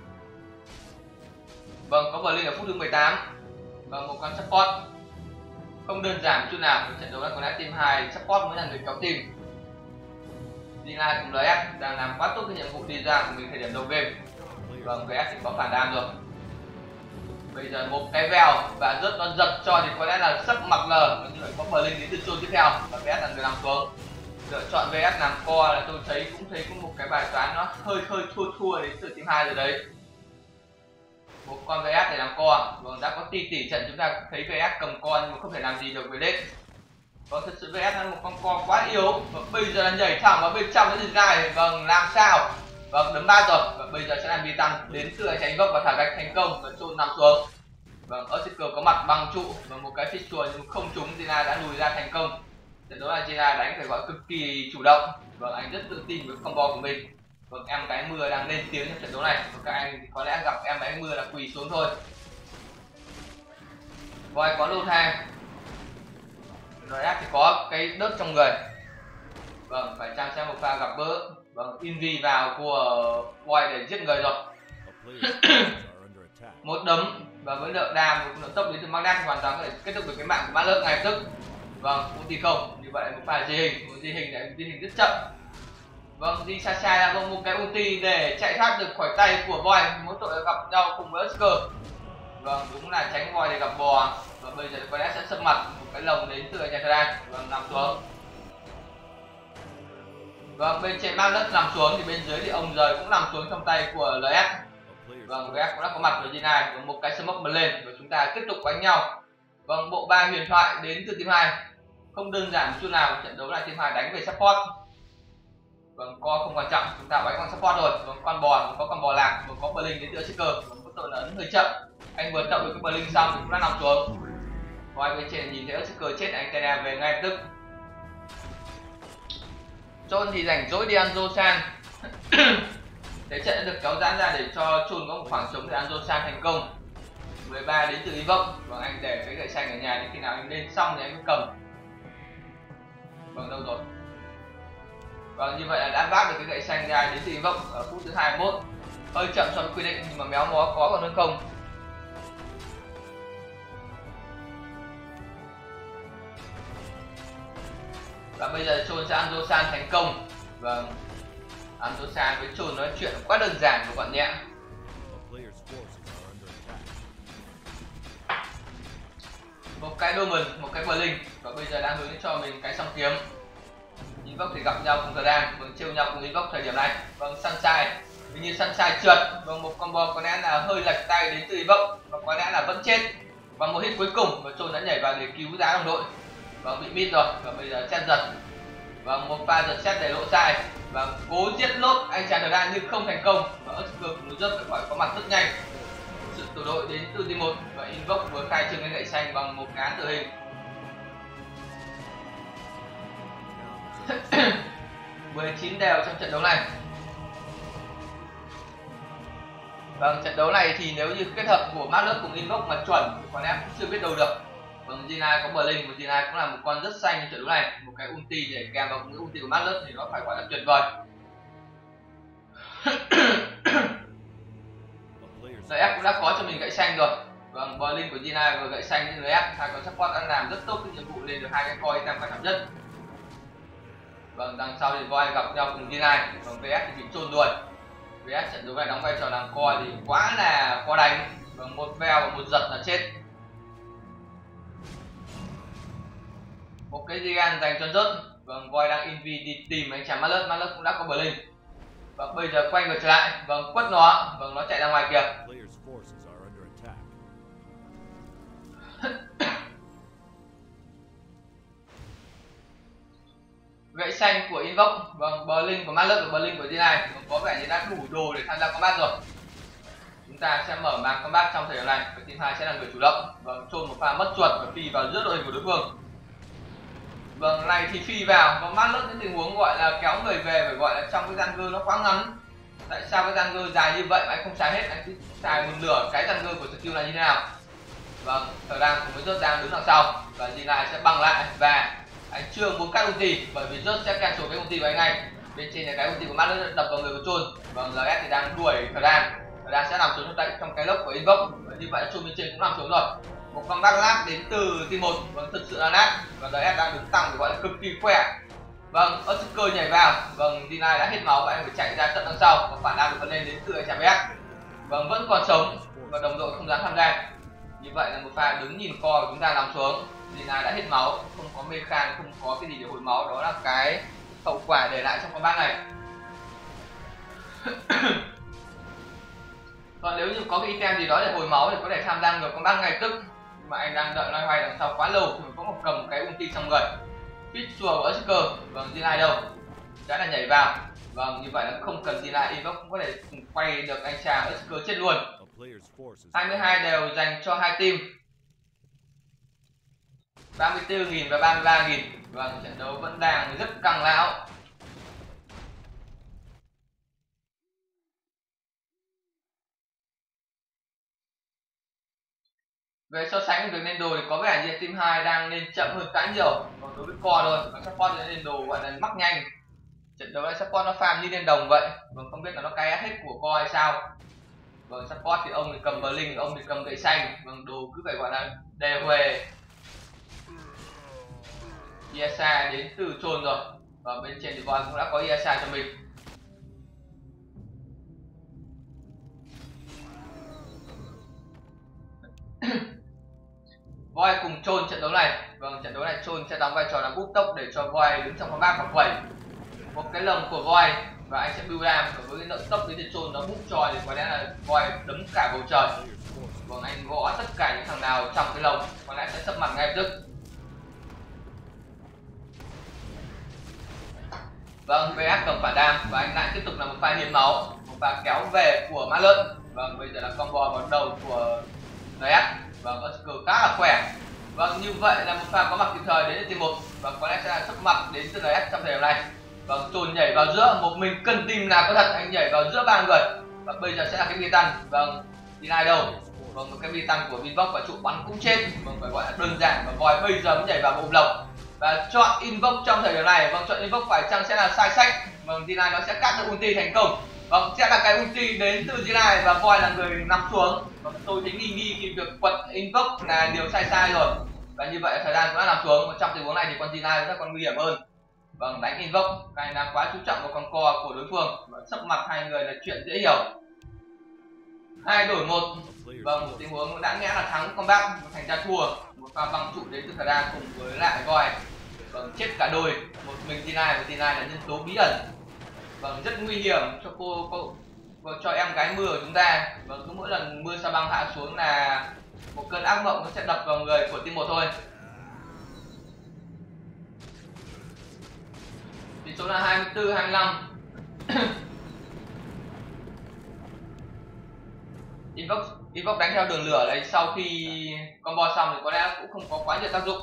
Vâng, có Blink ở phút thứ mười tám. Vâng, một con support không đơn giản chút nào. Trận đấu này có lẽ team hai support mới là người kéo team. team hai cùng en ét đang làm quá tốt cái nhiệm vụ đi ra của mình thời điểm đầu game. Vâng, en ét thì có phản đam rồi. Bây giờ một cái vèo và rất nó giật cho thì có lẽ là sắp mặc lờ, nhưng lại có Blink đến từ chôn tiếp theo và en ét là người làm xuống. Lựa chọn vê ét làm core là tôi thấy cũng thấy có một cái bài toán nó hơi hơi thua thua đến từ team hai rồi đấy. Một con vê ét để làm core, vâng, đã có tỷ tỷ trận chúng ta thấy vê ét cầm core nhưng mà không thể làm gì được với đết. Vâng, thật sự vê ét là một con core quá yếu và bây giờ là nhảy thẳng vào bên trong cái rừng gai. Vâng, làm sao? Vâng, đấm ba rồi và bây giờ sẽ làm bi tăng đến từ tránh Invoke và thả gạch thành công và chôn nằm xuống. Vâng, Earthshaker có mặt bằng trụ và một cái fixture nhưng không trúng, Gina đã lùi ra thành công. Trận đấu là Gina đánh phải gọi cực kỳ chủ động. Vâng, anh rất tự tin với combo của mình. Vâng, em cái mưa đang lên tiếng trong trận đấu này. Và các anh thì có lẽ gặp em cái mưa là quỳ xuống thôi. Voi có lô thang. Rồi thì có cái đớp trong người. Vâng, phải chăng xem một pha gặp bỡ. Vâng, Invi vào của Voi để giết người rồi. Một đấm và với lượng đam và lượng tốc đến từ Magnet hoàn toàn có thể kết thúc được cái mạng của Mát Lợn ngay lập tức. Vâng, ulti không, như vậy một pha di hình, một di hình này di hình rất chậm. Vâng, di xa xa là một cái ulti để chạy thoát được khỏi tay của Voi, mỗi tội gặp nhau cùng với Earthshaker. Vâng, đúng là tránh Voi để gặp bò và bây giờ có lẽ sẽ sập mặt một cái lồng đến từ nhà Thời Lan. Vâng, nằm xuống. Vâng, bên trên Mát Lợn nằm xuống thì bên dưới thì ông rời cũng nằm xuống trong tay của en ét. Vâng, en ét cũng đã có mặt ở team hai và một cái smoke bật lên và chúng ta tiếp tục đánh nhau. Vâng, bộ ba huyền thoại đến từ team hai. Không đơn giản chút nào, trận đấu là team hai đánh về support. Vâng, co không quan trọng, chúng ta đánh con support rồi. Vâng, con bò, có con bò lạc, và có Blink đến từ Earthshaker. Vâng, có tội là ấn hơi chậm. Anh vừa động được cái Blink xong thì cũng đã nằm xuống. Voi bên trên nhìn thấy Earthshaker chết, anh Tena về ngay lập tức. Chôn thì rảnh rỗi đi ăn Zosan. Thế trận đã được kéo giãn ra để cho Chôn có một khoảng trống để ăn Zosan thành công. mười ba đến từ Invoke. Vâng, anh để cái gậy xanh ở nhà đến khi nào anh lên xong thì anh mới cầm. Vâng, đâu rồi? Vâng, như vậy là đã vác được cái gậy xanh ra đến từ Invoke ở phút thứ hai mươi mốt. Hơi chậm so với quy định nhưng mà méo mó có còn hơn không. Và bây giờ Chôn sẽ Anzo-san thành công. Vâng, Anzo-san với Chôn nói chuyện quá đơn giản và gọn nhẹ. Một cái Doman, một cái Blink, và bây giờ đang hướng cho mình cái song kiếm. Invoke thì gặp nhau cùng thời gian, vâng, trêu nhau cùng Invoke thời điểm này. Vâng, Sunshine, tuy nhiên Sunshine trượt, vâng, một combo có lẽ là hơi lệch tay đến từ Invoke và có lẽ là vẫn chết. Và một hit cuối cùng và Chôn đã nhảy vào để cứu giá đồng đội. Vâng, bị mid rồi và bây giờ chết giật. Vâng, một pha giật xét để lộ sai và cố giết lốt anh chàng ra nhưng không thành công và Oscar cũng rất phải có mặt rất nhanh. Sự tổ đội đến từ team một và Invoke vừa khai trương cái gậy xanh bằng một án tử hình. mười chín đều trong trận đấu này. Vâng, trận đấu này thì nếu như kết hợp của Magnus cùng Invoke mà chuẩn thì còn em cũng chưa biết đâu được. Vâng, Jinai có Blink và Jinai cũng là một con rất xanh trong trận đấu này. Một cái ulti để kèm vào cái ulti của Magnus thì nó phải gọi là tuyệt vời. Lợi ép cũng đã có cho mình gậy xanh rồi. Vâng, Blink của Jinai và gậy xanh trên lợi ép, hai con support đang làm rất tốt cái nhiệm vụ lên được hai cái coi item quan trọng nhất. Vâng, đằng sau thì voi gặp nhau cùng Jinai. Vâng, vê ét thì bị chôn đuổi. vê ét trận đấu này đóng vai trò làm coi thì quá là khó đánh. Vâng, một veo và một giật là chết. Một cái Gigan dành cho rớt. Vâng, voi đang invi đi tìm anh chàng Magnus, Magnus cũng đã có Blink. Và bây giờ quay ngược trở lại, vâng, quất nó, vâng, nó chạy ra ngoài kìa. Gậy xanh của Invoke, vâng, Blink của Magnus và Blink của Jinai có vẻ như đã đủ đồ để tham gia combat rồi. Chúng ta sẽ mở màn combat trong thời điểm này và team hai sẽ là người chủ động. Vâng, Chôn một pha mất chuột và phi vào giữa đội hình của đối phương. Vâng, này thì phi vào và Magnus những tình huống gọi là kéo người về phải gọi là trong cái Jungle nó quá ngắn. Tại sao cái Jungle dài như vậy mà anh không xài hết, anh cứ xài một nửa cái Jungle của skill là như thế nào? Vâng, thời gian cùng với rớt đang đứng đằng sau và Jinai sẽ băng lại và anh chưa muốn cắt ulti bởi vì rớt sẽ cancel cái ulti của anh ngay. Bên trên là cái ulti của Magnus đập vào người của Chôn. Vâng, lờ ét thì đang đuổi thời gian, thời gian sẽ nằm xuống trong, trong cái lốc của Invoke và như vậy Chôn bên trên cũng nằm xuống rồi. Một con bác lát đến từ team một, vâng, thực sự là nát và lờ ét đang đứng tăng thì gọi là cực kỳ khỏe. Vâng, Oscar nhảy vào, vâng, Jinai đã hết máu và anh phải chạy ra tận đằng sau và phản đang được vấn lên đến từ anh chàng vê ét. Vâng, vẫn còn sống và đồng đội không dám tham gia. Như vậy là một pha đứng nhìn coi của chúng ta nằm xuống. Jinai đã hết máu, không có mê khan, không có cái gì để hồi máu, đó là cái hậu quả để lại trong con bác này. Còn nếu như có cái item gì đó để hồi máu thì có thể tham gia ngược con bác ngay tức. Nhưng mà anh đang đợi loay hoay đằng sau quá lâu thì mình vẫn còn cầm cái ulti trong người. Fit chùa của Oscar, vâng, Jinai đâu? Đã là nhảy vào. Vâng, như vậy là không cần Jinai, Invoke cũng có thể quay được anh chàng Oscar chết luôn. hai mươi hai đều dành cho hai team. ba mươi tư nghìn và ba mươi ba nghìn. Vâng, trận đấu vẫn đang rất căng não. Về so sánh với việc lên đồ thì có vẻ như team hai đang lên chậm hơn khá nhiều. Còn đối với core thôi, còn support lên đồ gọi là mắc nhanh. Trận đấu này support nó farm như lên đồng vậy. Vâng, không biết là nó cay hết của core hay sao. Vâng, support thì ông thì cầm Blink, ông thì cầm gậy xanh. Vâng, đồ cứ phải gọi là đề huề. Yasa đến từ Chôn rồi. Và bên trên thì voi cũng đã có Yasa cho mình. Voi cùng Chôn trận đấu này. Vâng, trận đấu này Chôn sẽ đóng vai trò là bút tốc để cho voi đứng trong combat hoặc quẩy. Một cái lồng của voi và anh sẽ build ram với cái lượng tốc đến từ Chôn nó bút cho thì có lẽ là voi đấm cả bầu trời. Vâng, anh gõ tất cả những thằng nào trong cái lồng có lẽ sẽ sấp mặt ngay lập tức. Vâng, vê ét cầm phản đam và anh lại tiếp tục là một pha hiến máu, một pha kéo về của Magnus. Vâng, bây giờ là combo vào đầu của lờ ét. Vâng, Oscar khá là khỏe. Vâng, như vậy là một pha có mặt kịp thời đến từ team một và có lẽ sẽ là sức mặt đến từ lờ ét trong thời điểm này. Vâng, Chôn nhảy vào giữa, một mình cân team nào có thật, anh nhảy vào giữa ba người và bây giờ sẽ là cái bia tăng. Vâng, Jinai đâu? Vâng, một cái bia tăng của Invoke và trụ bắn cũng chết. Vâng, phải gọi là đơn giản và voi bây giờ mới nhảy vào bụng lồng và chọn Invoke trong thời điểm này. Vâng, chọn Invoke phải chăng sẽ là sai sách. Vâng, Jinai nó sẽ cắt được ulti thành công. Vâng, sẽ là cái ulti đến từ Jinai và voi là người nằm xuống. Vâng, tôi thấy nghi nghi cái việc quật Invoke là điều sai sai rồi và như vậy thời gian cũng đã nằm xuống. Và trong tình huống này thì con Jinai rất còn nguy hiểm hơn Vâng, đánh invoke, cái này đang quá chú trọng vào con co của đối phương và sấp mặt hai người là chuyện dễ hiểu. Hai đổi một. Vâng, một tình huống đã nghĩa là thắng combat thành ra thua. Một pha băng trụ đến từ Karan cùng với lại voi. Vâng, chết cả đôi. Một mình T chín và T chín là nhân tố bí ẩn. Vâng, rất nguy hiểm cho cô, cô, cô cho em gái mưa của chúng ta. Vâng, cứ mỗi lần mưa sa băng hạ xuống là một cơn ác mộng nó sẽ đập vào người của team một thôi. Tỷ số là hai mươi tư hai mươi lăm. Invoke, Invoke đánh theo đường lửa đấy, sau khi combo xong thì có lẽ cũng không có quá nhiều tác dụng.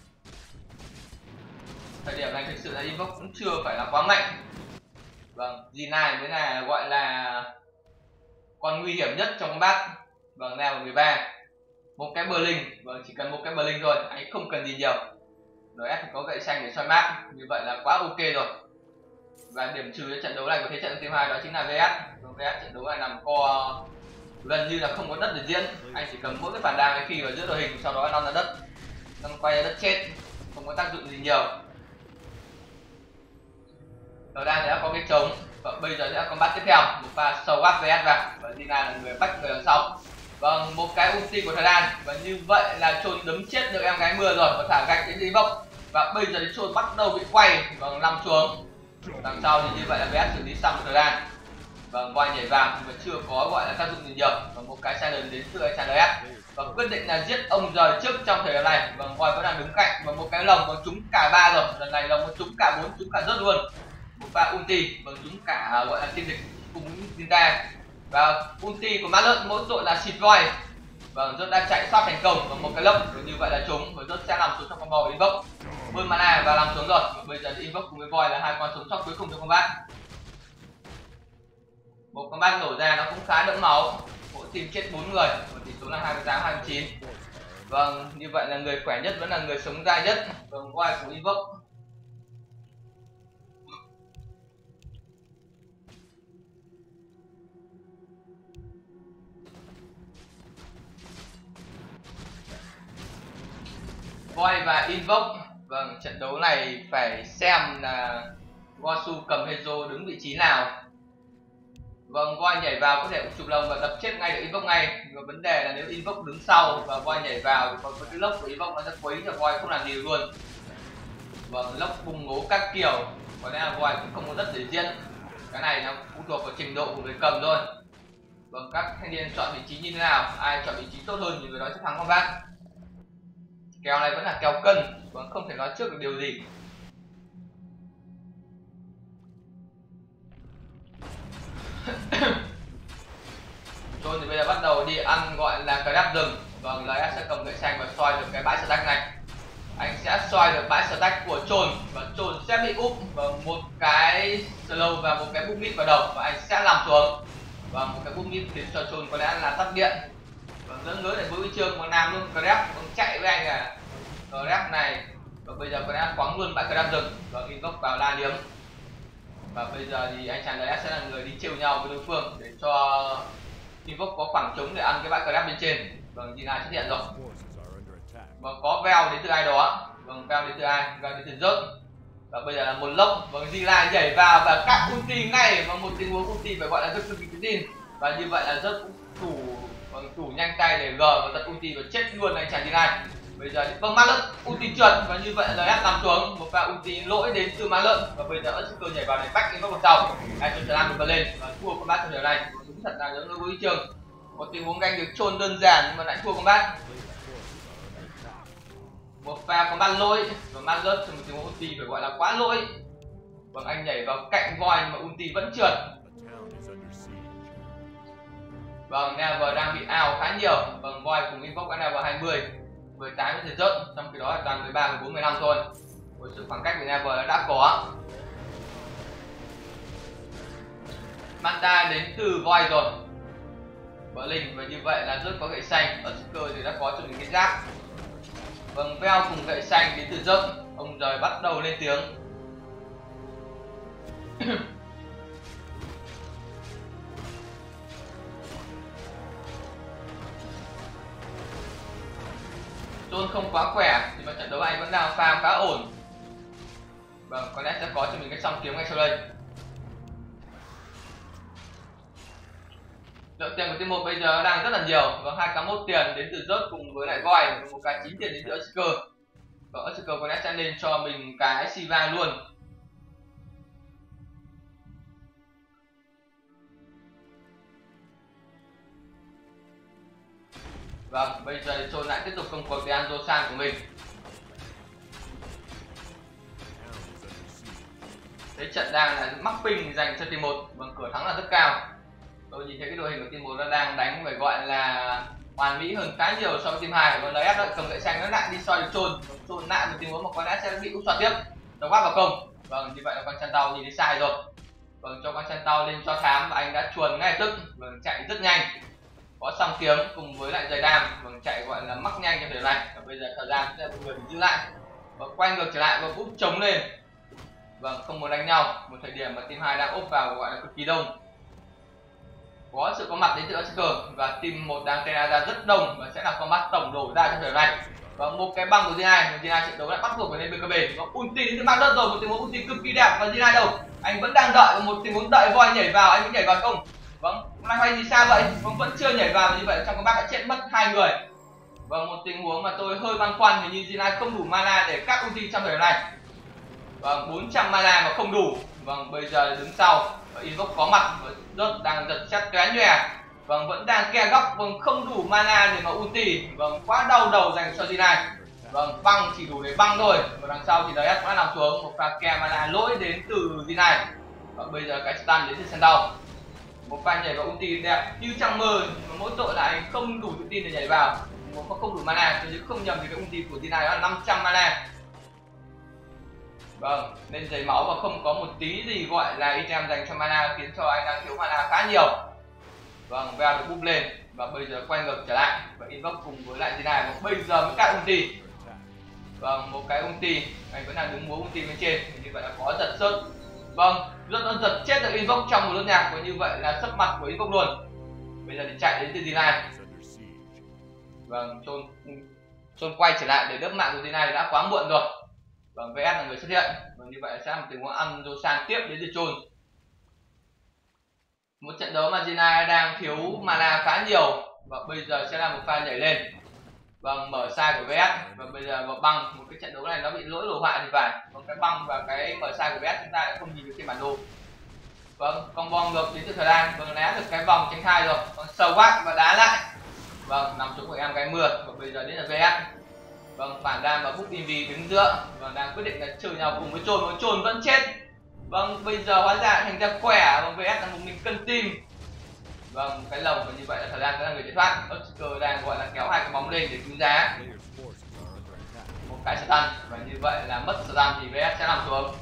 Thời điểm này thực sự là Invoke cũng chưa phải là quá mạnh. Vâng, G chín mới là gọi là con nguy hiểm nhất trong combat. Vâng, level mười ba. Một cái Berlin, vâng, chỉ cần một cái Berlin thôi, anh không cần gì nhiều. Rồi ép thì có gậy xanh để soi map, như vậy là quá ok rồi. Và điểm trừ cho trận đấu này của thế trận team hai đó chính là vê ét. Vâng, vê ét trận đấu này nằm co gần như là không có đất để diễn. Anh chỉ cầm mỗi cái phản đam khi vào giữa đội hình, sau đó nằm ra đất, nằm quay ra đất chết, không có tác dụng gì nhiều. Ở đây đã có cái trống và bây giờ sẽ có combat tiếp theo, một pha sâu áp vê ét vào và Dina là người bắt người đằng sau. Vâng, một cái ulti của Thái Lan và như vậy là Chôn đấm chết được em gái mưa rồi và thả gạch đến Invoke. Và bây giờ thì Chôn bắt đầu bị quay, vâng, nằm xuống. Đằng sau thì như vậy là vê ét xử lý xong Thái Lan. Vâng, voi nhảy vào nhưng mà chưa có gọi là tác dụng gì nhiều. Và một cái sai lớn đến từ anh chàng ép và quyết định là giết ông rời trước trong thời điểm này. Vâng, voi vẫn đang đứng cạnh và một cái lồng còn trúng cả ba rồi, lần này lồng có trúng cả bốn, trúng cả rớt luôn. Một pha ulti, vâng, trúng cả gọi là team địch cùng Zinta. Và ulti của Marlon mỗi tội là xịt voi. Vâng, rớt đã chạy thoát thành công và một cái lốc như vậy là trúng và rớt sẽ nằm xuống trong combo của Invoke. Bơm mana và nằm xuống rồi. Và bây giờ Invoke cùng với voi là hai con sống sót cuối cùng trong combat. Một combat nổ ra nó cũng khá đẫm máu, mỗi team chết bốn người và tỷ số là hai mươi tám hai mươi chín. Vâng, như vậy là người khỏe nhất vẫn là người sống dai nhất. Vâng, voi của Invoke. Voi và Invoke. Vâng, trận đấu này phải xem là Gosu cầm Hezo đứng vị trí nào. Vâng, voi nhảy vào có thể chụp lồng và đập chết ngay được Invoke ngay. Nhưng mà vấn đề là nếu Invoke đứng sau và voi nhảy vào thì có cái lốc của Invoke nó sẽ quấy cho voi không làm gì được luôn. Vâng, lốc bùng nổ các kiểu, có lẽ là voi cũng không có đất để diễn. Cái này nó phụ thuộc vào trình độ của người cầm thôi. Vâng, các thanh niên chọn vị trí như thế nào, ai chọn vị trí tốt hơn thì người đó sẽ thắng combat. Kèo này vẫn là kèo cân, vâng, không thể nói trước được điều gì. Chôn thì bây giờ bắt đầu đi ăn gọi là cái đắp rừng. Vâng, lờ ép sẽ cầm gậy xanh và soi được cái bãi stack này. Anh sẽ soi được bãi stack của Chôn và Chôn sẽ bị úp và một cái slow và một cái boom mid vào đầu và anh sẽ làm xuống. Và một cái boom mid khiến cho Chôn có lẽ là tắt điện. Vâng, rất ngớ để với huy chương còn làm luôn grab, còn chạy với anh à. Grab này và bây giờ có lẽ quáng luôn bãi grab rừng và Invoke vào la liếm. Và bây giờ thì anh chàng đấy sẽ là người đi trêu nhau với đối phương để cho Invoke có khoảng trống để ăn cái bãi grab bên trên. Vâng, Gina xuất hiện rồi. Vâng, có veo đến từ ai đó. Vâng, veo đến từ ai? Veo đến từ rớt. Và bây giờ là một lốc. Vâng, Gina nhảy vào và cắt ulti ngay và một tình huống ulti phải gọi là rất cực kỳ tự tin. Và như vậy là rớt cũng thủ, vâng, thủ nhanh tay để g và tật ulti và chết luôn anh chàng Gina. Bây giờ thì vâng, Marlon ulti trượt và như vậy là ép nằm xuống, một pha ulti lỗi đến từ Marlon và bây giờ Asuka nhảy vào để bách Invoke một sau. Anh cho Trần Lam được lên và thua combat trong điều này. Đúng thật là những người huy chương. Một tình huống ganh được Chôn đơn giản nhưng mà lại thua combat. Một pha combat lỗi và Marlon trong một tình huống ulti phải gọi là quá lỗi. Vâng, anh nhảy vào cạnh voi nhưng mà ulti vẫn trượt. Vâng, Never đang bị out khá nhiều. Vâng, voi cùng Invoke đã Never hai mươi. mười tám thì rớt, trong khi đó là toàn mười ba, mười bốn, mười lăm thôi. Với sự khoảng cách của Never đã có. Manta đến từ voi rồi. Berlin và như vậy là rớt có gậy xanh, ở Asuka thì đã có cho mình cái giáp. Vâng, Veo cùng gậy xanh đến từ rớt. Ông rời bắt đầu lên tiếng. Chôn không quá khỏe nhưng mà trận đấu anh vẫn đang farm khá ổn. Vâng, có lẽ sẽ có cho mình cái song kiếm ngay sau đây. Lượng tiền của team một bây giờ đang rất là nhiều, và hai k mốt tiền đến từ rớt cùng với lại voi, và một cái chín tiền đến từ Earthshaker. Và Earthshaker có lẽ sẽ lên cho mình cái Shiva luôn. Vâng, bây giờ thì Chôn lại tiếp tục công cuộc để ăn Josan của mình. Đấy, trận đang là mắc ping dành cho team một, vâng, cửa thắng là rất cao. Tôi nhìn thấy cái đội hình của team một nó đang đánh phải gọi là hoàn mỹ hơn khá nhiều so với team hai. Và lờ ép đã cầm gậy xanh nó lại đi soi được Chôn, Chôn lại một tình huống mà có lẽ sẽ bị úp xoạt tiếp, nó quát vào công. Vâng, như vậy là con chăn tàu nhìn thấy sai rồi. Vâng, cho con chăn tàu lên cho thám và anh đã chuồn ngay lập tức, vâng, chạy rất nhanh. Có song kiếm cùng với lại giày đam, vâng, chạy gọi là mắc nhanh trong thời điểm này. Và bây giờ thời gian sẽ một người giữ lại và quay ngược trở lại và úp chống lên. Vâng, không muốn đánh nhau, một thời điểm mà team hai đang úp vào gọi là cực kỳ đông. Có sự có mặt đến từ Earthshaker và team một đang tên ra rất đông và sẽ là combat tổng đổ ra trong thời điểm này. Và một cái băng của G hai, G hai trận đấu đã bắt buộc phải lên bê ca bê. Và ulti đến từ Mark rồi, một tình huống ulti cực kỳ đẹp, và G hai đâu? Anh vẫn đang đợi một tình huống đợi voi nhảy vào, anh vẫn nhảy vào không? Vâng, loay hoay gì sao vậy? Vâng, vẫn chưa nhảy vào, như vậy trong combat đã chết mất hai người. Và một tình huống mà tôi hơi băn khoăn, hình như G hai không đủ mana để cắt ulti trong thời điểm này. Vâng, bốn trăm mana mà không đủ. Vâng, bây giờ đứng sau và Invoke có mặt và rất đang giật xét tóe nhòe. Vâng, vẫn đang ke góc, vâng, không đủ mana để mà ulti. Vâng, quá đau đầu dành cho G hai. Vâng, băng chỉ đủ để băng thôi. Và đằng sau thì đờ ép đã nằm xuống, một pha ke mana lỗi đến từ G hai. Và bây giờ cái stun đến từ Sandau. Một pha nhảy vào ulti đẹp như trăng mơ, mà mỗi tội là anh không đủ tự tin để nhảy vào. Một không đủ mana, tôi nhớ không nhầm thì cái ulti của G hai đó là năm trăm mana. Vâng, nên giấy máu và không có một tí gì gọi là item dành cho mana, khiến cho anh đang thiếu mana khá nhiều. Vâng, Veo được búp lên và bây giờ quay ngược trở lại và Invoke cùng với lại G hai và bây giờ mới cắt ulti. Vâng, một cái ulti, anh vẫn đang đứng múa ulti bên trên, như vậy là có giật sớt. Vâng, rất nó giật chết được Invoke trong một nốt nhạc, và như vậy là sấp mặt của Invoke luôn. Bây giờ thì chạy đến từ G hai. Vâng, Chôn Chôn quay trở lại để đớp mạng của G hai đã quá muộn rồi. Vâng, vê ét là người xuất hiện, và như vậy sẽ là một tình huống ăn Josan tiếp đến từ Chôn. Một trận đấu mà G hai đang thiếu mana khá nhiều, và bây giờ sẽ là một pha nhảy lên. Vâng, mở sai của vê ét, và bây giờ vào băng, một cái trận đấu này nó bị lỗi đồ họa thì phải. Còn cái băng và cái mở sai của vê ét chúng ta lại không nhìn được trên bản đồ. Vâng, combo ngược đến từ Thời Lan, vâng, né được cái vòng tránh thai rồi, còn sâu quát và đá lại. Vâng, nằm xuống của em gái mưa, và bây giờ đến là vê ét. Vâng, phản đam và Book Envy đứng giữa và đang quyết định là chơi nhau cùng với Chôn, với Chôn vẫn chết. Vâng, bây giờ hóa ra thành ra khỏe, vâng, vê ét là một mình cân tim. Vâng, cái lồng và như vậy là Thời gian sẽ là người chạy thoát. Earthshaker đang gọi là kéo hai cái bóng lên để cứu giá. Một cái stun và như vậy là mất stun thì vê ét sẽ nằm xuống.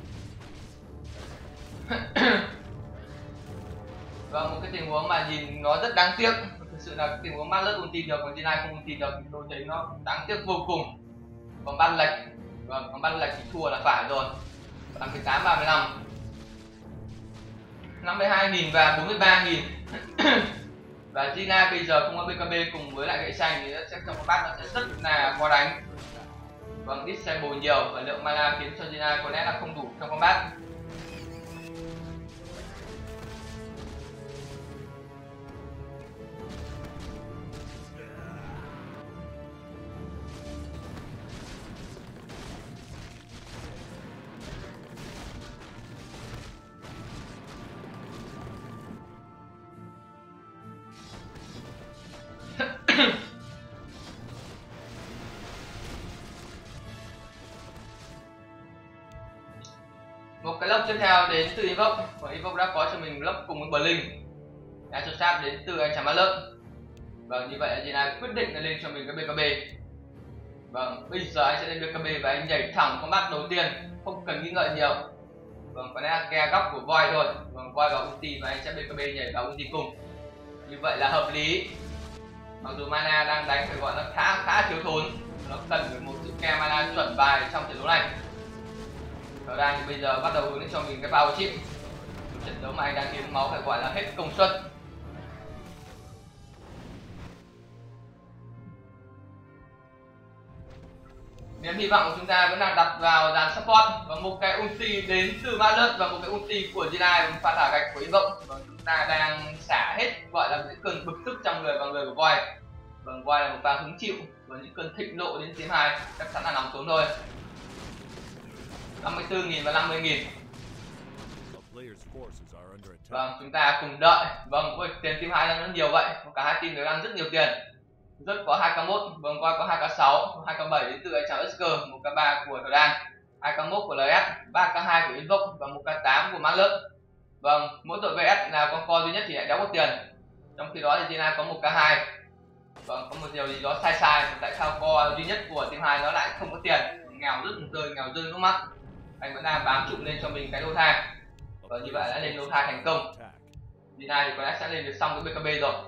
Vâng, một cái tình huống mà nhìn nó rất đáng tiếc. Thực sự là tình huống Mark ulti được, còn G hai không ulti được thì tôi thấy nó đáng tiếc vô cùng. Còn ban lệch, vâng, còn ban lệch thì thua là phải rồi. năm mươi tám ba mươi lăm, năm mươi hai nghìn và bốn mươi ba nghìn. Và G hai bây giờ không có bê ca bê cùng với lại gậy xanh thì sẽ trong combat nó sẽ rất là khó đánh. Vâng, disable nhiều và lượng mana khiến cho G hai có lẽ là không đủ trong combat. Một cái lốc tiếp theo đến từ Invoke, và Invoke đã có cho mình lốc cùng với Blink. Đã cho sát đến từ anh chàng mắt lợn. Vâng, như vậy là G hai quyết định là lên cho mình cái bê ca bê. Vâng, bây giờ anh sẽ lên bê ca bê và anh nhảy thẳng combat đầu tiên, không cần nghĩ ngợi nhiều. Vâng, có lẽ là ke góc của voi thôi. Vâng, voi vào ulti và anh sẽ bê ca bê nhảy vào ulti cùng. Như vậy là hợp lý. Mặc dù mana đang đánh phải gọi là khá khá thiếu thốn, nó cần một sự ke mana chuẩn bài trong trận đấu này. Ở đây thì bây giờ bắt đầu hướng đến cho mình cái bao chip. Một trận đấu mà anh đang hiến máu phải gọi là hết công suất. Niềm hy vọng của chúng ta vẫn đang đặt vào dàn support và một cái ulti đến từ Malus và một cái ulti của Jinai và một pha thả gạch của Invoke. Và chúng ta đang xả hết gọi là những cơn bực tức trong người và người của Void. Vâng, Void là một pha hứng chịu với những cơn thịnh nộ đến team hai, chắc chắn là nằm xuống thôi. năm mươi tư nghìn và năm mươi nghìn. Vâng, chúng ta cùng đợi. Vâng, ôi, tiền team hai đang rất nhiều vậy. Cả hai team đều đang rất nhiều tiền. Rất có hai k mốt, vâng, qua có hai k sáu, hai k bảy đến từ anh chàng Esker, một k ba của Thời Đan, hai k mốt của lờ ét, ba k hai của Invoke và một k tám của Malus. Vâng, mỗi đội vê ét là con co duy nhất thì lại đéo có tiền. Trong khi đó thì Jinai có một k hai. Vâng, có một điều gì đó sai sai, tại sao co duy nhất của team hai nó lại không có tiền, nghèo rất rơi, nghèo rơi nước mắt. Anh vẫn đang bám trụ lên cho mình cái lô thang. Và như vậy đã lên lô thang thành công. Jinai thì có lẽ sẽ lên được xong cái bê ca bê rồi.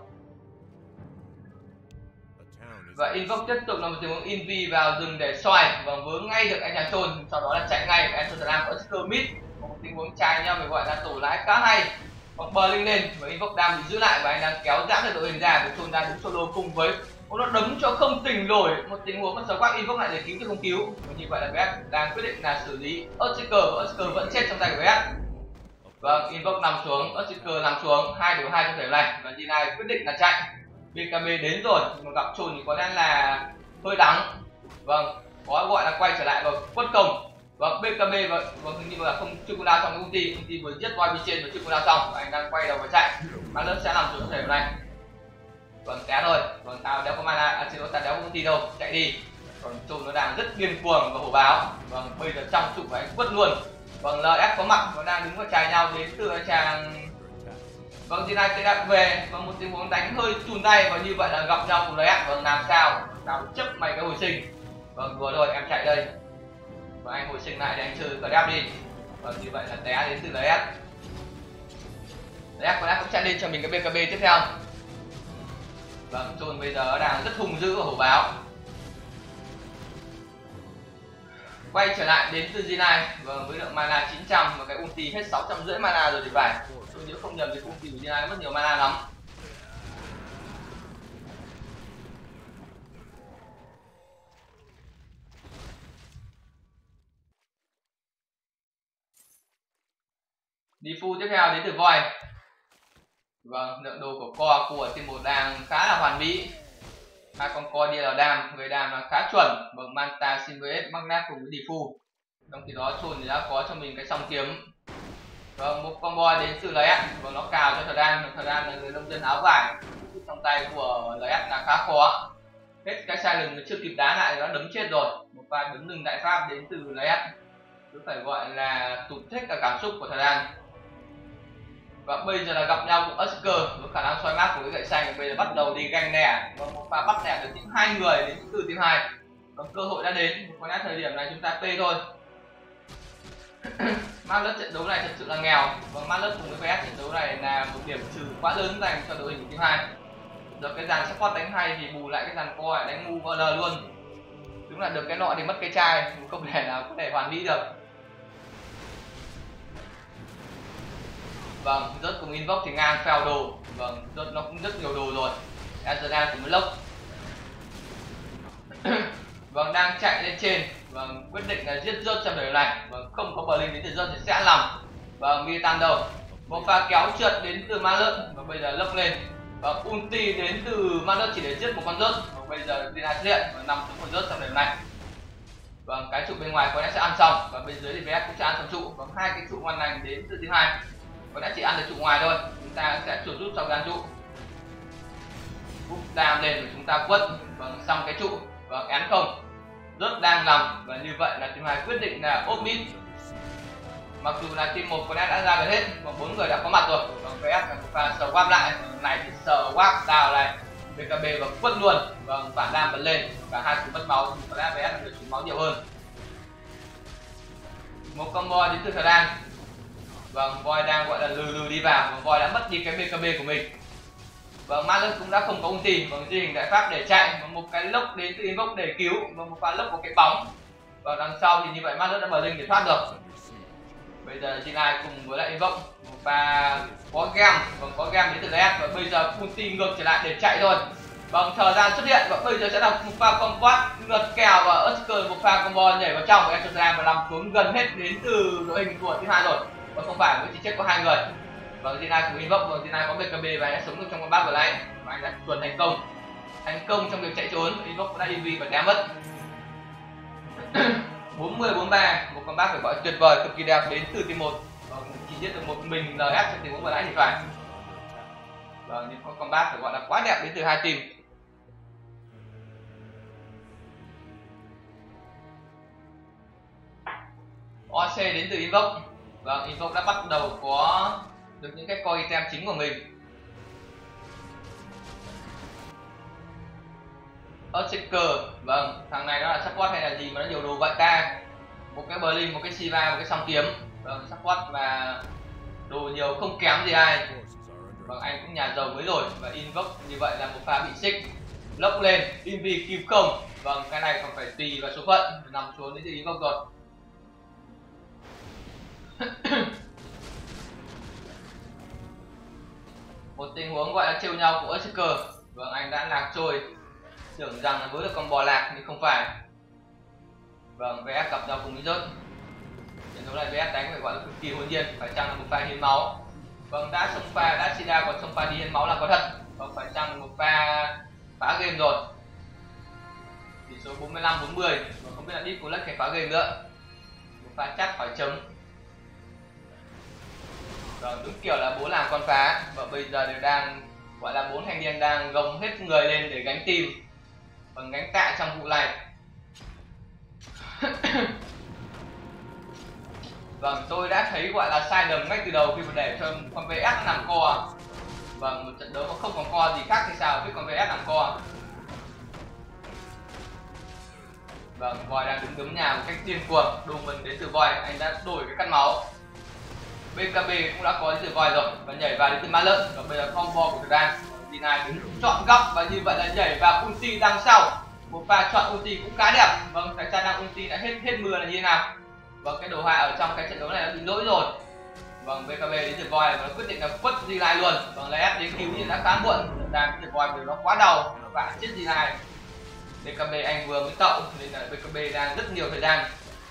Và Invoke tiếp tục là một tình huống invi vào rừng để xoay và vướng ngay được anh chàng Trôn, sau đó là chạy ngay. Anh Trôn làm có Esker mid, một tình huống trai nhau phải gọi là tổ lái khá hay. Hoặc bờ linh lên và Invoke đang bị giữ lại và anh đang kéo giãn được đội hình ra. Và Trôn đang đứng solo cùng với một nó đấm cho không tỉnh nổi, một tình huống mà sờ quát Invoke lại để cứu thì không cứu. Và như vậy là vê ét đang quyết định là xử lý Earthshaker và Earthshaker vẫn chết trong tay của vê ét. Vâng, Invoke nằm xuống, Earthshaker nằm xuống, hai đối hai trong thể này và Jinai quyết định là chạy. bê ca bê đến rồi, mà gặp Trôn thì có lẽ là hơi đắng. Vâng, có gọi là quay trở lại vào quất công. Vâng, bê ca bê và vâng, hình như là không chưa có đao trong cái ulti, ulti vừa giết voi bên trên và chưa có đao xong, và anh đang quay đầu và chạy. Malus sẽ làm xuống thể này. Vâng, té rồi. Vâng, tao đéo có mana, à, xin lỗi, tao đéo có ulti đâu, chạy đi. Còn Trôn nó đang rất điên cuồng và hổ báo. Vâng, bây giờ trong trụ của anh quất luôn. Vâng, lờ ép có mặt, nó đang đứng và chài nhau đến từ anh chàng. Vâng, Jinai sẽ đã về và một tình huống đánh hơi chùn tay và như vậy là gặp nhau cùng lờ ét. Vâng, làm sao? Tao chấp mày cái hồi sinh. Vâng, vừa rồi em chạy đây. Và anh hồi sinh lại để anh chơi cờ đép đi. Vâng, như vậy là té đến từ lờ ét. lờ ét có lẽ cũng chạy lên cho mình cái bê ca bê tiếp theo. Vâng, Trôn bây giờ đang rất hung dữ và hổ báo. Quay trở lại đến từ Jinai, vâng, với lượng mana chín trăm và cái ulti hết sáu trăm rưỡi mana rồi thì phải. Tôi nhớ không nhầm thì ulti của Jinai mất nhiều mana lắm. Đi full tiếp theo đến từ Void. Vâng, lượng đồ của co của team một đang khá là hoàn mỹ. Hai con co đi là đam, người đam là khá chuẩn. Vâng, Manta, Sinvs, Magnet cùng với Defu. Trong khi đó Trôn thì đã có cho mình cái song kiếm. Vâng, một combo đến từ lờ ét. Vâng, nó cào cho Thời Đan. Thời Đan là người nông dân áo vải. Trong tay của lờ ét là khá khó. Hết cái silent chưa kịp đá lại nó đấm chết rồi. Một pha đấm lưng đại pháp đến từ lờ ét. Cứ phải gọi là tụt hết cả cảm xúc của Thời Đan. Và bây giờ là gặp nhau của Esker với khả năng xoay mát của cái gậy xanh. Bây giờ bắt đầu đi ganh nẻ. Vâng, một pha bắt nẻ được những hai người đến từ team hai. Vâng, cơ hội đã đến. Có lẽ thời điểm này chúng ta pê thôi. Malus trận đấu này thật sự là nghèo. Và Malus cùng với vê ét trận đấu này là một điểm trừ quá lớn dành cho đội hình của team hai. Giờ cái dàn support đánh hay thì bù lại cái dàn co lại đánh ngu vờ lờ luôn. Đúng là được cái nọ thì mất cái chai, không thể nào có thể hoàn mỹ được. Vâng, rớt cùng Invoke thì ngang phèo đồ. Vâng, rớt nó cũng rất nhiều đồ rồi. Ezreal cùng với Lốc. Vâng, đang chạy lên trên. Vâng, quyết định là giết rớt trong đời này. Vâng, không có bờ linh đến từ rớt thì sẽ làm. Vâng, Militan đâu. Một pha kéo trượt đến từ Malus. Và bây giờ Lốc lên. Vâng, ulti đến từ Malus chỉ để giết một con rớt. Và bây giờ Jinai xuất hiện và nằm xuống con rớt trong đời này. Vâng, cái trụ bên ngoài có lẽ sẽ ăn xong. Và bên dưới thì vê ét cũng sẽ ăn xong trụ. Vâng, hai cái trụ ngon lành đến từ team hai. Có lẽ chỉ ăn được trụ ngoài thôi. Chúng ta sẽ chuột rút sau gan trụ. Úp đam lên và chúng ta quất. Vâng, xong cái trụ. Vâng, én không. Rất đang nằm và như vậy là team hai quyết định là ốp mid. Mặc dù là team một có lẽ đã ra gần hết và bốn người đã có mặt rồi. Vâng, vê ét là một pha sờ quáp lại. Này thì sờ quáp đào này. bê ca bê và quất luôn. Vâng, phản đam bật lên. Cả hai cùng mất máu nhưng có lẽ vê ét là người trúng máu nhiều hơn. Một combo đến từ Thời Đan. Vâng, Void đang gọi là lừ lừ đi vào và Void đã mất đi cái bê ca bê của mình. Vâng, Malus cũng đã không có ulti. Vâng, di hình đại pháp để chạy và một cái lốc đến từ Invoke để cứu và một pha lốc có cái bóng. Và đằng sau thì như vậy Malus đã bờ linh để thoát được. Bây giờ Jinai cùng với lại Invoke một pha có gem, còn có gem đến từ lờ ét và bây giờ ulti ngược trở lại để chạy thôi. Vâng, thời gian xuất hiện và bây giờ sẽ là một pha combat lật kèo và Earthquake, một pha combo nhảy vào trong của Entrogram và nằm xuống gần hết đến từ đội hình của team hai rồi. Và không phải với chỉ chết có hai người. Vâng, team hai của Invoke, vâng, team hai có bê kê bê và anh đã sống được trong combat vừa nãy và anh đã tuần thành công. Thành công trong việc chạy trốn, Invoke cũng đã i vê và té mất. bốn mươi bốn ba, một combat phải gọi tuyệt vời, cực kỳ đẹp đến từ team một. Vâng, chỉ giết được một mình lờ ép trong tình huống vừa nãy thì phải. Vâng, những con combat phải gọi là quá đẹp đến từ hai team. o xê đến từ Invoke. Vâng, Invoke đã bắt đầu có được những cái core item chính của mình. Earthquake, vâng, thằng này nó là support hay là gì mà nó nhiều đồ vậy ta? Một cái Blink, một cái Shiva, một cái song kiếm. Vâng, support và đồ nhiều không kém gì ai. Vâng, anh cũng nhà giàu mới rồi và Invoke như vậy là một pha bị xích. Lốc lên, Invi kịp không? Vâng, cái này còn phải tùy vào số phận, nằm xuống đến từ Invoke rồi. Một tình huống gọi là trêu nhau của Earthquake. Vâng, anh đã lạc trôi, tưởng rằng là với được con bò lạc nhưng không phải. Vâng, vê ép gặp nhau cùng với rớt. Trận đấu này vê ép đánh phải gọi là cực kỳ hồn nhiên, phải chăng là một pha hiến máu. Vâng, đã xông pha, đã Sida còn xông pha đi hiến máu là có thật. Vâng, phải chăng một pha phá game rồi. Tỷ số bốn mươi lăm bốn mươi, và không biết là Deep Collect hay phá game nữa. Một pha chắc phải chấm. Vâng, đúng kiểu là bố làm con phá và bây giờ đều đang gọi là bốn thanh niên đang gồng hết người lên để gánh team. Vâng, gánh tạ trong vụ này. Vâng, tôi đã thấy gọi là sai lầm ngay từ đầu khi mà để cho con vê ét nó làm co. Vâng, một trận đấu mà không còn co gì khác thì sao biết con vê ét làm co. Vâng, Voi đang đứng đấm nhà một cách điên cuồng. Đồ mình đến từ Voi, anh đã đổi cái cắt máu. bê kê bê cũng đã có đến từ Voi rồi và nhảy vào đến từ Ma Lợn. Và bây giờ combo của Đan team hai đứng chọn góc và như vậy là nhảy vào ulti đằng sau. Một pha chọn ulti cũng khá đẹp. Vâng, tại sao đang ulti đã hết hết mưa là như thế nào? Vâng, cái đồ họa ở trong cái trận đấu này đã bị lỗi rồi. Vâng, bê kê bê đến từ Voi và quyết định là quất G nine luôn. Vâng, lấy ép đến cứu nhưng đã khá muộn. Đang đến từ Voi vì nó quá đau, nó vả chết G nine. bê kê bê anh vừa mới tậu nên là bê kê bê đang rất nhiều thời gian.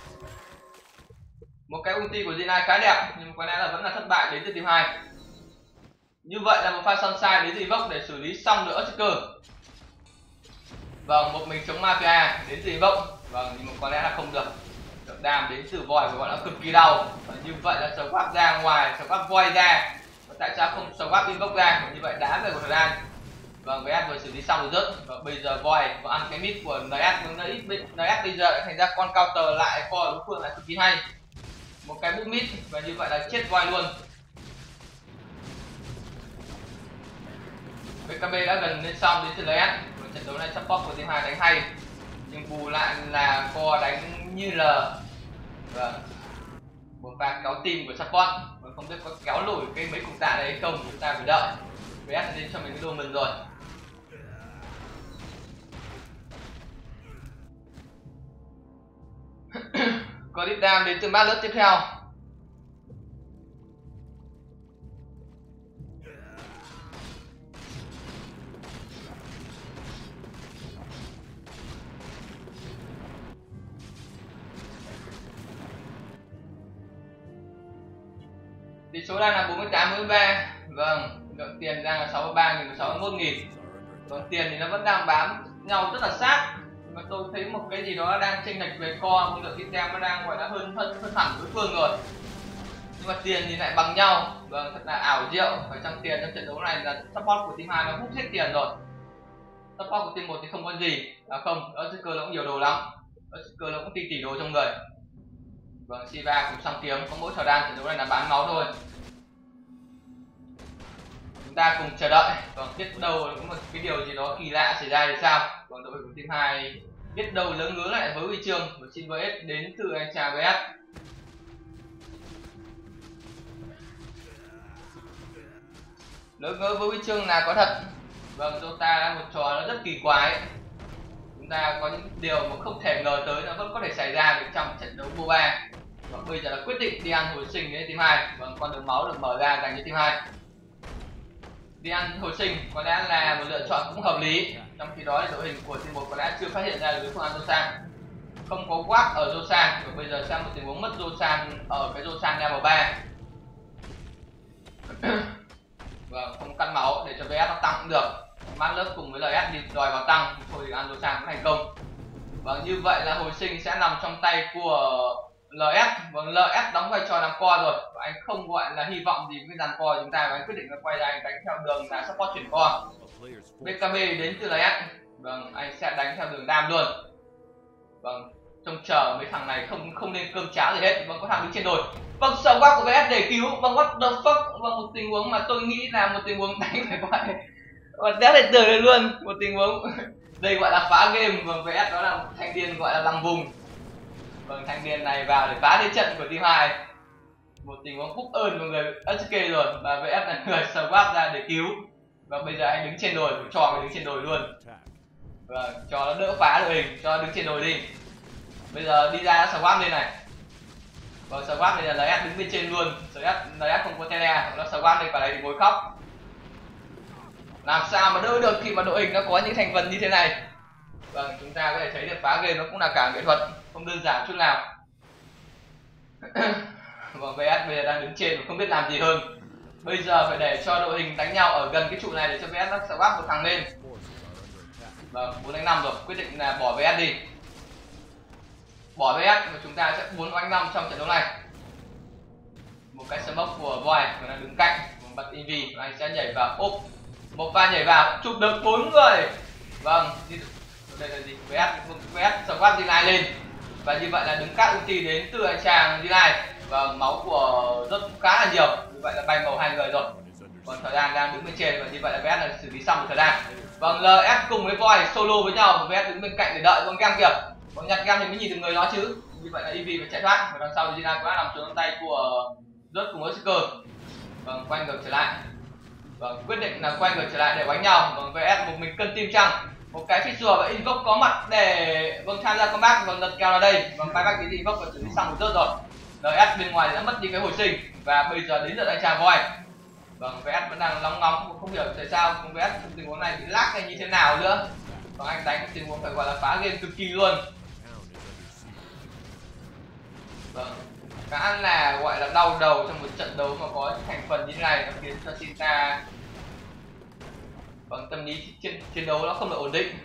Một cái ulti của G nine khá đẹp nhưng có lẽ là vẫn là thất bại đến từ team hai. Như vậy là một pha sunshine đến từ Invoke để xử lý xong được Earthquake. Vâng, một mình chống Mafia đến từ Invoke. Vâng, nhưng mà có lẽ là không được. Được đam đến từ Voi và gọi là cực kỳ đau. Và như vậy là swap ra ngoài, swap Voi ra. Và tại sao không swap Invoke ra? Và như vậy đá về một thời gian. Vâng, vê ét vừa xử lý xong rồi rớt. Và bây giờ Voi có ăn cái mid của en ét. en ét bây giờ đã thành ra con counter lại co đối phương lại cực kỳ hay. Một cái bút mid và như vậy là chết Voi luôn. bê kê bê đã gần lên xong đến từ en ét. Trận đấu này support của team hai đánh hay nhưng bù lại là co đánh như lờ. Vâng, một pha kéo team của support và không biết có kéo lùi cái mấy cục tạ đấy hay không, chúng ta phải đợi. vê ét lên cho mình cái đồ mình rồi. Có deep down đến từ mát lớp tiếp theo. Tỷ số đang là bốn mươi tám bốn mươi ba. Vâng, lượng tiền đang là sáu mươi ba nghìn và sáu mươi mốt nghìn. Còn tiền thì nó vẫn đang bám nhau rất là sát. Nhưng mà tôi thấy một cái gì đó đang chênh lệch về co, một lượng item nó đang gọi là hơn hơn hơn hẳn đối phương rồi. Nhưng mà tiền thì lại bằng nhau. Vâng, thật là ảo diệu. Phải trong tiền trong trận đấu này là support của team hai nó hút hết tiền rồi. Support của team một thì không có gì. À không, Earthquake nó cũng nhiều đồ lắm. Earthquake nó cũng tỷ tỷ đồ trong người. Vâng, Shiva cũng song kiếm, có mỗi thờ đan trận đấu này là bán máu thôi. Chúng ta cùng chờ đợi. Vâng, biết đâu có một cái điều gì đó kỳ lạ xảy ra thì sao? Vâng, đội của team hai biết đâu lớn ngứa lại với huy chương và xin vê ét đến từ anh chàng vê ét. Lớn ngứa với huy chương là có thật. Vâng, Dota là một trò nó rất kỳ quái. Chúng ta có những điều mà không thể ngờ tới nó vẫn có thể xảy ra được trong trận đấu mô ba. Và bây giờ là quyết định đi ăn hồi sinh đến team hai. Vâng, con đường máu được mở ra dành cho team hai. đi ăn hồi sinh có lẽ là một lựa chọn cũng hợp lý. Trong khi đó thì đội hình của team một có lẽ chưa phát hiện ra được đối phương ăn Zosan, không có quát ở Zosan, và bây giờ sang một tình huống mất Zosan ở cái Zosan level ba. Vâng, không cắt máu để cho vê ét nó tăng cũng được. Mát lớp cùng với lờ ét đi đòi vào tăng thì thôi ăn Zosan cũng thành công. Vâng, như vậy là hồi sinh sẽ nằm trong tay của lờ ét. Vâng, lờ ét đóng vai trò làm core rồi, và anh không gọi là hy vọng gì với dàn core chúng ta, và anh quyết định là quay ra anh đánh theo đường là support chuyển core. bê ca bê đến từ lờ ét. Vâng, anh sẽ đánh theo đường đam luôn. Vâng, trông chờ mấy thằng này không không nên cơm cháo gì hết. Vâng, có thằng đứng trên đồi. Vâng, sợ quá của vê ét để cứu. Vâng, what the fuck. Vâng, một tình huống mà tôi nghĩ là một tình huống đánh phải gọi và đéo thể tưởng được luôn. Một tình huống đây gọi là phá game. Vâng, vê ét đó là một thanh niên gọi là làm vùng. Vâng, thanh niên này vào để phá thế trận của team hai. Một tình huống phúc ơn của người ét ca rồi, và vê ét là người swap ra để cứu. Và bây giờ anh đứng trên đồi, cho mày đứng trên đồi luôn. Vâng, cho nó đỡ phá đội hình, cho nó đứng trên đồi đi. Bây giờ đi ra nó swap lên này. Vâng, swap này là lờ ét đứng bên trên luôn. lờ ét không có tele, nó swap lên vào đây thì ngồi khóc. Làm sao mà đỡ được khi mà đội hình nó có những thành phần như thế này. Vâng, chúng ta có thể thấy được phá game nó cũng là cả nghệ thuật, không đơn giản chút nào. Vâng, vê ét bây giờ đang đứng trên và không biết làm gì hơn. Bây giờ phải để cho đội hình đánh nhau ở gần cái trụ này để cho vê ét nó swap một thằng lên. Vâng, bốn đánh năm rồi, quyết định là bỏ vê ét đi. Bỏ vê ét và chúng ta sẽ bốn đánh năm trong trận đấu này. Một cái smoke của Void và đang đứng cạnh, bật e vê và anh sẽ nhảy vào úp. Một pha nhảy vào chụp được bốn người. Vâng, đây là gì? vê ét vê ét swap đê nine lên. Và như vậy là đứng cắt ulti đến từ anh chàng đê nine. Và máu của rất khá là nhiều. Như vậy là bay màu hai người rồi. Còn thời gian đang đứng bên trên, và như vậy là vê ét là xử lý xong một thời gian. Vâng, lờ ét cùng với Void solo với nhau, và vê ét đứng bên cạnh để đợi con gam kìa. Còn nhặt gam thì mới nhìn được người đó chứ. Như vậy là e vê phải chạy thoát, và đằng sau thì đê nine cũng đã nằm xuống trong tay của rớt cùng với Seeker. Vâng, quay ngược trở lại. Vâng, quyết định là quay ngược trở lại để đánh nhau. Vâng, vê ét một mình cân team chăng. Một cái fit rùa và Invoke có mặt để vâng tham gia combat. Vâng, lật kèo vào đây. Vâng, buyback đến Invoke và xử lý xong một rớt rồi. lờ ét bên ngoài đã mất đi cái hồi sinh, và bây giờ đến lượt anh chàng Void. Vâng, vê ét vẫn đang nóng nóng, không hiểu tại sao vê ét trong tình huống này bị lag hay như thế nào nữa. Vâng, anh đánh tình huống phải gọi là phá game cực kỳ luôn. Vâng, khá là gọi là đau đầu trong một trận đấu mà có thành phần như thế này, nó khiến cho Sinta vâng tâm lý chiến, chiến đấu nó không được ổn định.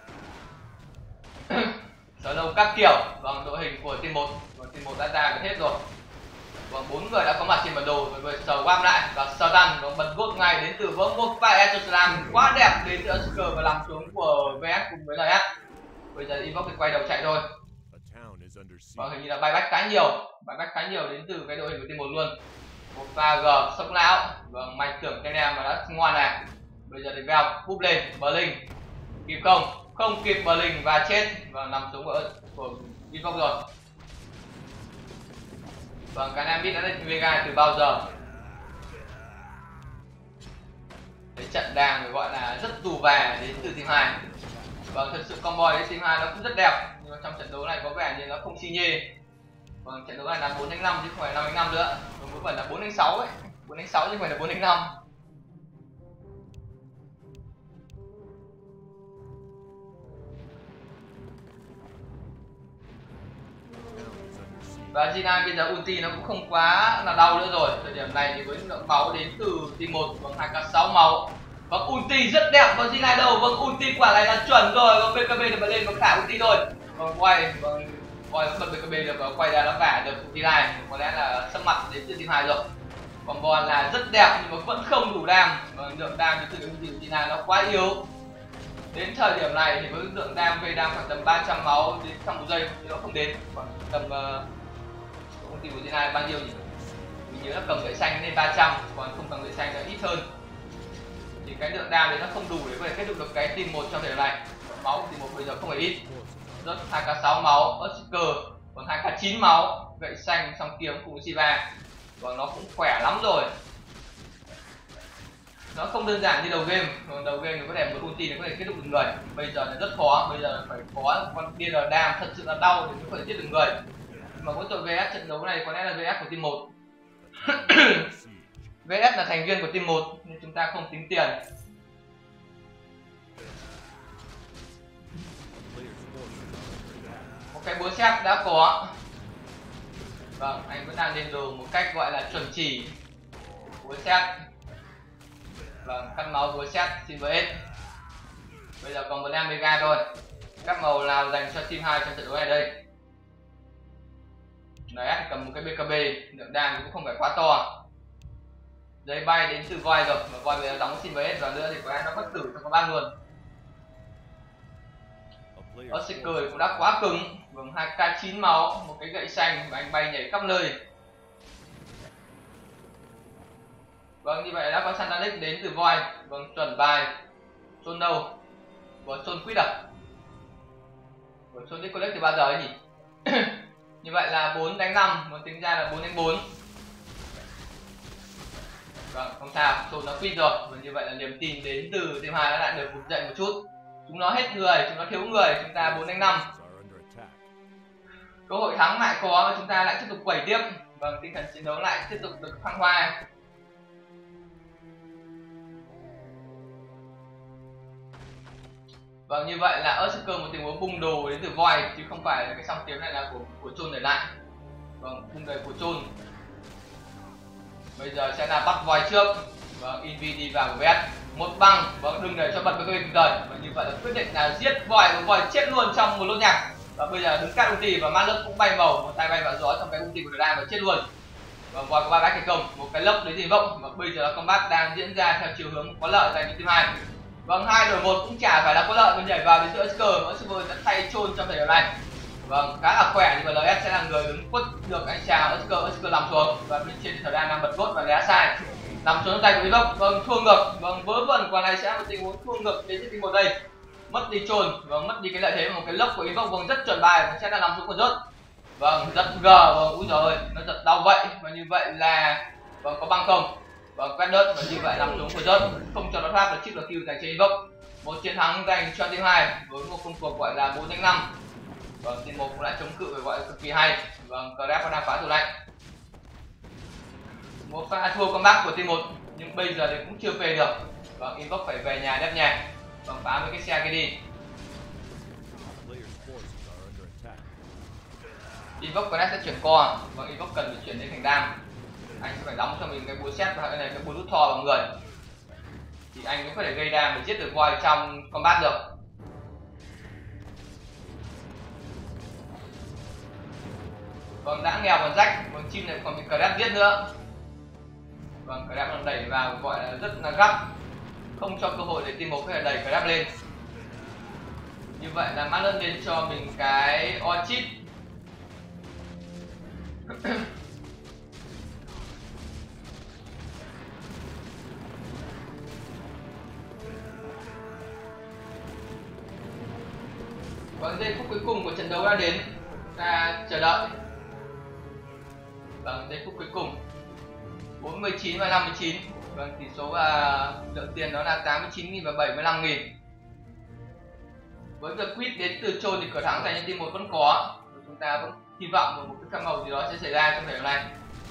Sở đâu các kiểu. Vâng, đội hình của team một, vâng, team một đã ra được hết rồi. Vâng, bốn người đã có mặt trên bản đồ, và người sờ quam lại và sờ tăng, vâng, bật gốt ngay đến từ vâng một pha Etoslam quá đẹp đến từ Oscar và làm xuống của vê ét cùng với lờ ét. Bây giờ Invoke quay đầu chạy thôi. Vâng, hình như là buyback khá nhiều, buyback khá nhiều đến từ cái đội hình của team một luôn. Một pha g sốc lão. Vâng, mạch tưởng cái em mà đã ngoan này. Bây giờ thì veo búp lên Berlin kịp không? Không kịp Berlin và chết, và nằm xuống của của Invoke rồi. Vâng, cái em biết đã lên Vega từ bao giờ. Cái trận đang phải gọi là rất tù và đến từ team hai. Vâng, thật sự combo đến team hai nó cũng rất đẹp, nhưng mà trong trận đấu này có vẻ như nó không xi nhê. Vâng, trận đấu này là bốn đánh năm chứ không phải năm đánh năm nữa. Vâng, cũng phải là bốn đánh sáu ấy, bốn đánh sáu chứ không phải là bốn đánh năm. Và giê nine bây giờ ulti nó cũng không quá là đau nữa rồi. Thời điểm này thì với lượng máu đến từ team một, vâng, hai k sáu máu. Vâng, ulti rất đẹp, và giê nine đâu, vâng, ulti quả này là chuẩn rồi. Vâng, bê ca bê được bật lên và thả ulti thôi. Vâng, quay, vâng, quay bật bê ca bê được và quay ra nó vả được giê nine. Có lẽ là sắp mặt đến từ team hai rồi. Còn bò là rất đẹp nhưng mà vẫn không đủ đam. Vâng, lượng đam đến từ cái ulti của giê nine nó quá yếu. Đến thời điểm này thì với lượng đam gây đam khoảng tầm ba trăm máu đến trong một giây thì nó không đến. Khoảng tầm uh, ulti của giê nine bao nhiêu nhỉ? Mình nhớ là cầm gậy xanh lên ba trăm, còn không cầm gậy xanh là ít hơn. Thì cái lượng đam đấy nó không đủ để có thể kết thúc được cái team một trong thời điểm này. Máu team một bây giờ không phải ít. Rất hai k sáu máu, Oscar còn hai k chín máu, gậy xanh song kiếm cùng với Shiva. Còn nó cũng khỏe lắm rồi. Nó không đơn giản như đầu game. Còn đầu game thì có thể một ulti để có thể kết thúc được người. Bây giờ là rất khó, bây giờ phải có con đê rờ đam thật sự là đau để mới có thể giết được người. Mà với tội vê ét trận đấu này có lẽ là vê ét của team một. vê ét là thành viên của team một nên chúng ta không tính tiền. Một cái búa xét đã có. Vâng, anh vẫn đang lên đồ một cách gọi là chuẩn chỉ. Búa xét. Vâng, cắt máu búa xét xin với hết. Bây giờ còn một em mega thôi. Các màu nào dành cho team hai trong trận đấu này đây? en ét cầm một cái bê ca bê, lượng đam cũng không phải quá to. Giấy bay đến từ voi rồi, mà voi bây giờ đóng xin với hết, và nữa thì có em nó bất tử trong combat luôn. Berserker cũng đã quá cứng, vâng, hai k chín máu, một cái gậy xanh và anh bay nhảy khắp nơi. Vâng, như vậy đã có Santanic đến từ voi, vâng, chuẩn bài. Chôn đâu? Vừa chôn quýt à? Vừa chôn Nicolet từ bao giờ ấy nhỉ? Như vậy là bốn đánh năm, muốn tính ra là bốn đánh bốn. Vâng, không sao, chôn nó quýt rồi. Và như vậy là niềm tin đến từ team hai đã lại được vực dậy một chút. Chúng nó hết người, chúng nó thiếu người, chúng ta bốn đánh năm. Cơ hội thắng lại có và chúng ta lại tiếp tục quẩy tiếp. Vâng, tinh thần chiến đấu lại tiếp tục được thăng hoa. Vâng, như vậy là Berserker một tình huống bung đồ đến từ voi chứ không phải là cái song kiếm này là của của Chôn để lại. Vâng, bung đời của Chôn. Bây giờ sẽ là bắt voi trước. Vâng, Invi đi vào của vê ét. Một băng, vâng, đừng để cho bật cái kịp thời. Và như vậy là quyết định là giết voi và voi chết luôn trong một lốt nhạc. Và bây giờ đứng cắt ulti và Mát Lớp cũng bay màu, một tay bay vào gió trong cái ulti của Đàm và chết luôn. Và voi có ba bác thành công, một cái lốc đến thì vọng. Và bây giờ là combat đang diễn ra theo chiều hướng có lợi dành cho team hai. Vâng, hai đổi một cũng chả phải là có lợi, mình nhảy vào đến giữa Berserker, Berserker đã thay Chôn trong thời điểm này. Vâng, khá là khỏe, nhưng mà lờ ét sẽ là người đứng quất được anh chàng Berserker, Berserker nằm xuống và bên trên thời gian đang bật gốt và đá sai. Nằm xuống trong tay của Invoke, vâng, thua ngược, vâng, vớ vẩn quả này sẽ là một tình huống thua ngược đến từ team một đây. Mất đi Chôn, vâng, mất đi cái lợi thế một cái lốc của Invoke, vâng, rất chuẩn bài và sẽ là nằm xuống của rốt. Vâng, giật G, vâng, úi giời ơi, nó giật đau vậy, và như vậy là vâng, có băng không. Vâng, quét đớt và như vậy nằm xuống của rốt, không cho nó thoát được chip được kill dành cho Invoke. Một chiến thắng dành cho team hai với một công cuộc gọi là bốn đánh năm. Vâng, team một cũng lại chống cự gọi là cực kỳ hay. Vâng, Crab đang phá tủ lạnh. Một pha thua comeback của team một nhưng bây giờ thì cũng chưa về được. Vâng, Invoke phải về nhà đép nhà. Vâng, phá với cái xe kia đi. Invoke có lẽ sẽ chuyển co. Vâng, Invoke cần phải chuyển đến thành đam. Anh sẽ phải đóng cho mình cái búa xét và cái này cái búa đút thò vào người. Thì anh cũng có thể gây đam để giết được voi trong combat được. Vâng, đã nghèo còn rách, còn chim này còn bị Crab giết nữa. Vâng, Crab còn đẩy vào gọi là rất là gấp, không cho cơ hội để team một có thể đẩy Crab lên. Như vậy là Mát Lớp đến cho mình cái Orchid. Vâng, giây phút cuối cùng của trận đấu đã đến, ta chờ đợi. Vâng, giây phút cuối cùng bốn mươi chín và năm mươi chín. Vâng, tỷ số và lượng tiền đó là tám mươi chín nghìn và bảy mươi lăm nghìn. Với việc quýt đến từ Chôn thì cửa thắng dành cho team một vẫn có. Chúng ta vẫn hy vọng vào một cái pha màu gì đó sẽ xảy ra trong thời điểm này.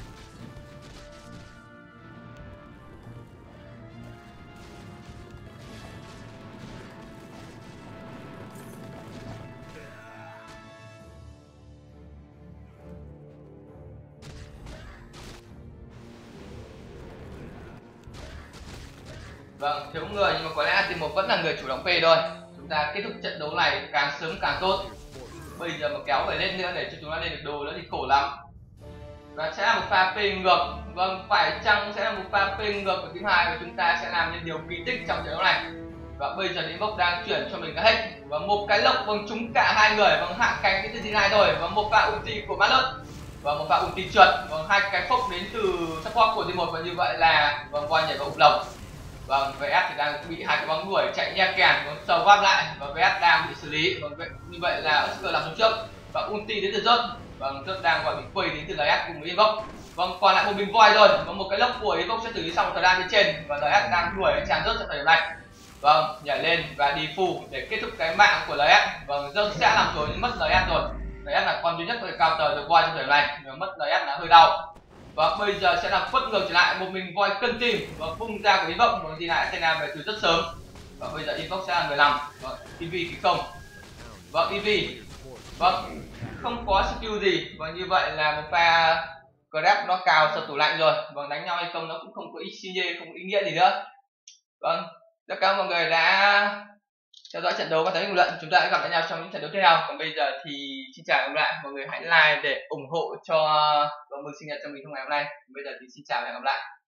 Vâng, thiếu người nhưng mà có lẽ team một vẫn là người chủ động P thôi. Chúng ta kết thúc trận đấu này càng sớm càng tốt. Bây giờ mà kéo về lên nữa để cho chúng ta lên được đồ nữa thì khổ lắm. Và sẽ là một pha P ngược. Vâng, phải chăng sẽ là một pha P ngược của team hai và chúng ta sẽ làm những điều kỳ tích trong trận đấu này. Và bây giờ Invoke đang chuyển cho mình cái hết. Và một cái lốc vâng trúng cả hai người, vâng hạ cánh cái team hai rồi. Và một pha ulti của Mát Lớp. Và một pha ulti trượt. Vâng, hai cái phốc đến từ support của team một và như vậy là vâng voi nhảy vào ụp lồng. Vâng, vê ét thì đang bị hai cái bóng đuổi chạy nha kèn, vâng, sờ vấp lại và vê ét đang bị xử lý. Vâng, như vậy là Berserker làm xuống trước và ulti đến từ rốt. Vâng, rốt đang gọi bị quay đến từ lờ ét cùng với Invoke. Vâng, còn lại một mình voi rồi và một cái lốc của Invoke sẽ xử lý xong một thời gian bên trên và lờ ét đang đuổi chàng rốt trong thời điểm này. Vâng, nhảy lên và đi full để kết thúc cái mạng của lờ ét. Vâng, rốt sẽ làm rồi nhưng mất lờ ét rồi. lờ ét là con duy nhất có thể counter được voi trong thời điểm này, nhưng mất lờ ét là hơi đau. Và bây giờ sẽ là quất ngược trở lại một mình voi cân tim và bung ra của Invoke và gì lại Athena về từ rất sớm. Và bây giờ Invoke sẽ là mười lăm. Vâng, e vê thì không. Vâng, e vê. Vâng, không có skill gì. Vâng, như vậy là một pha grab nó cào sập tủ lạnh rồi. Vâng, đánh nhau hay không nó cũng không có ý nghĩa, không có ý nghĩa gì nữa. Vâng, rất cảm ơn mọi người đã theo dõi trận đấu và thấy bình luận. Chúng ta sẽ gặp lại nhau trong những trận đấu tiếp theo. Còn bây giờ thì xin chào các bạn, mọi người hãy like để ủng hộ cho mừng sinh nhật cho mình trong ngày hôm nay. Bây giờ thì xin chào và hẹn gặp lại.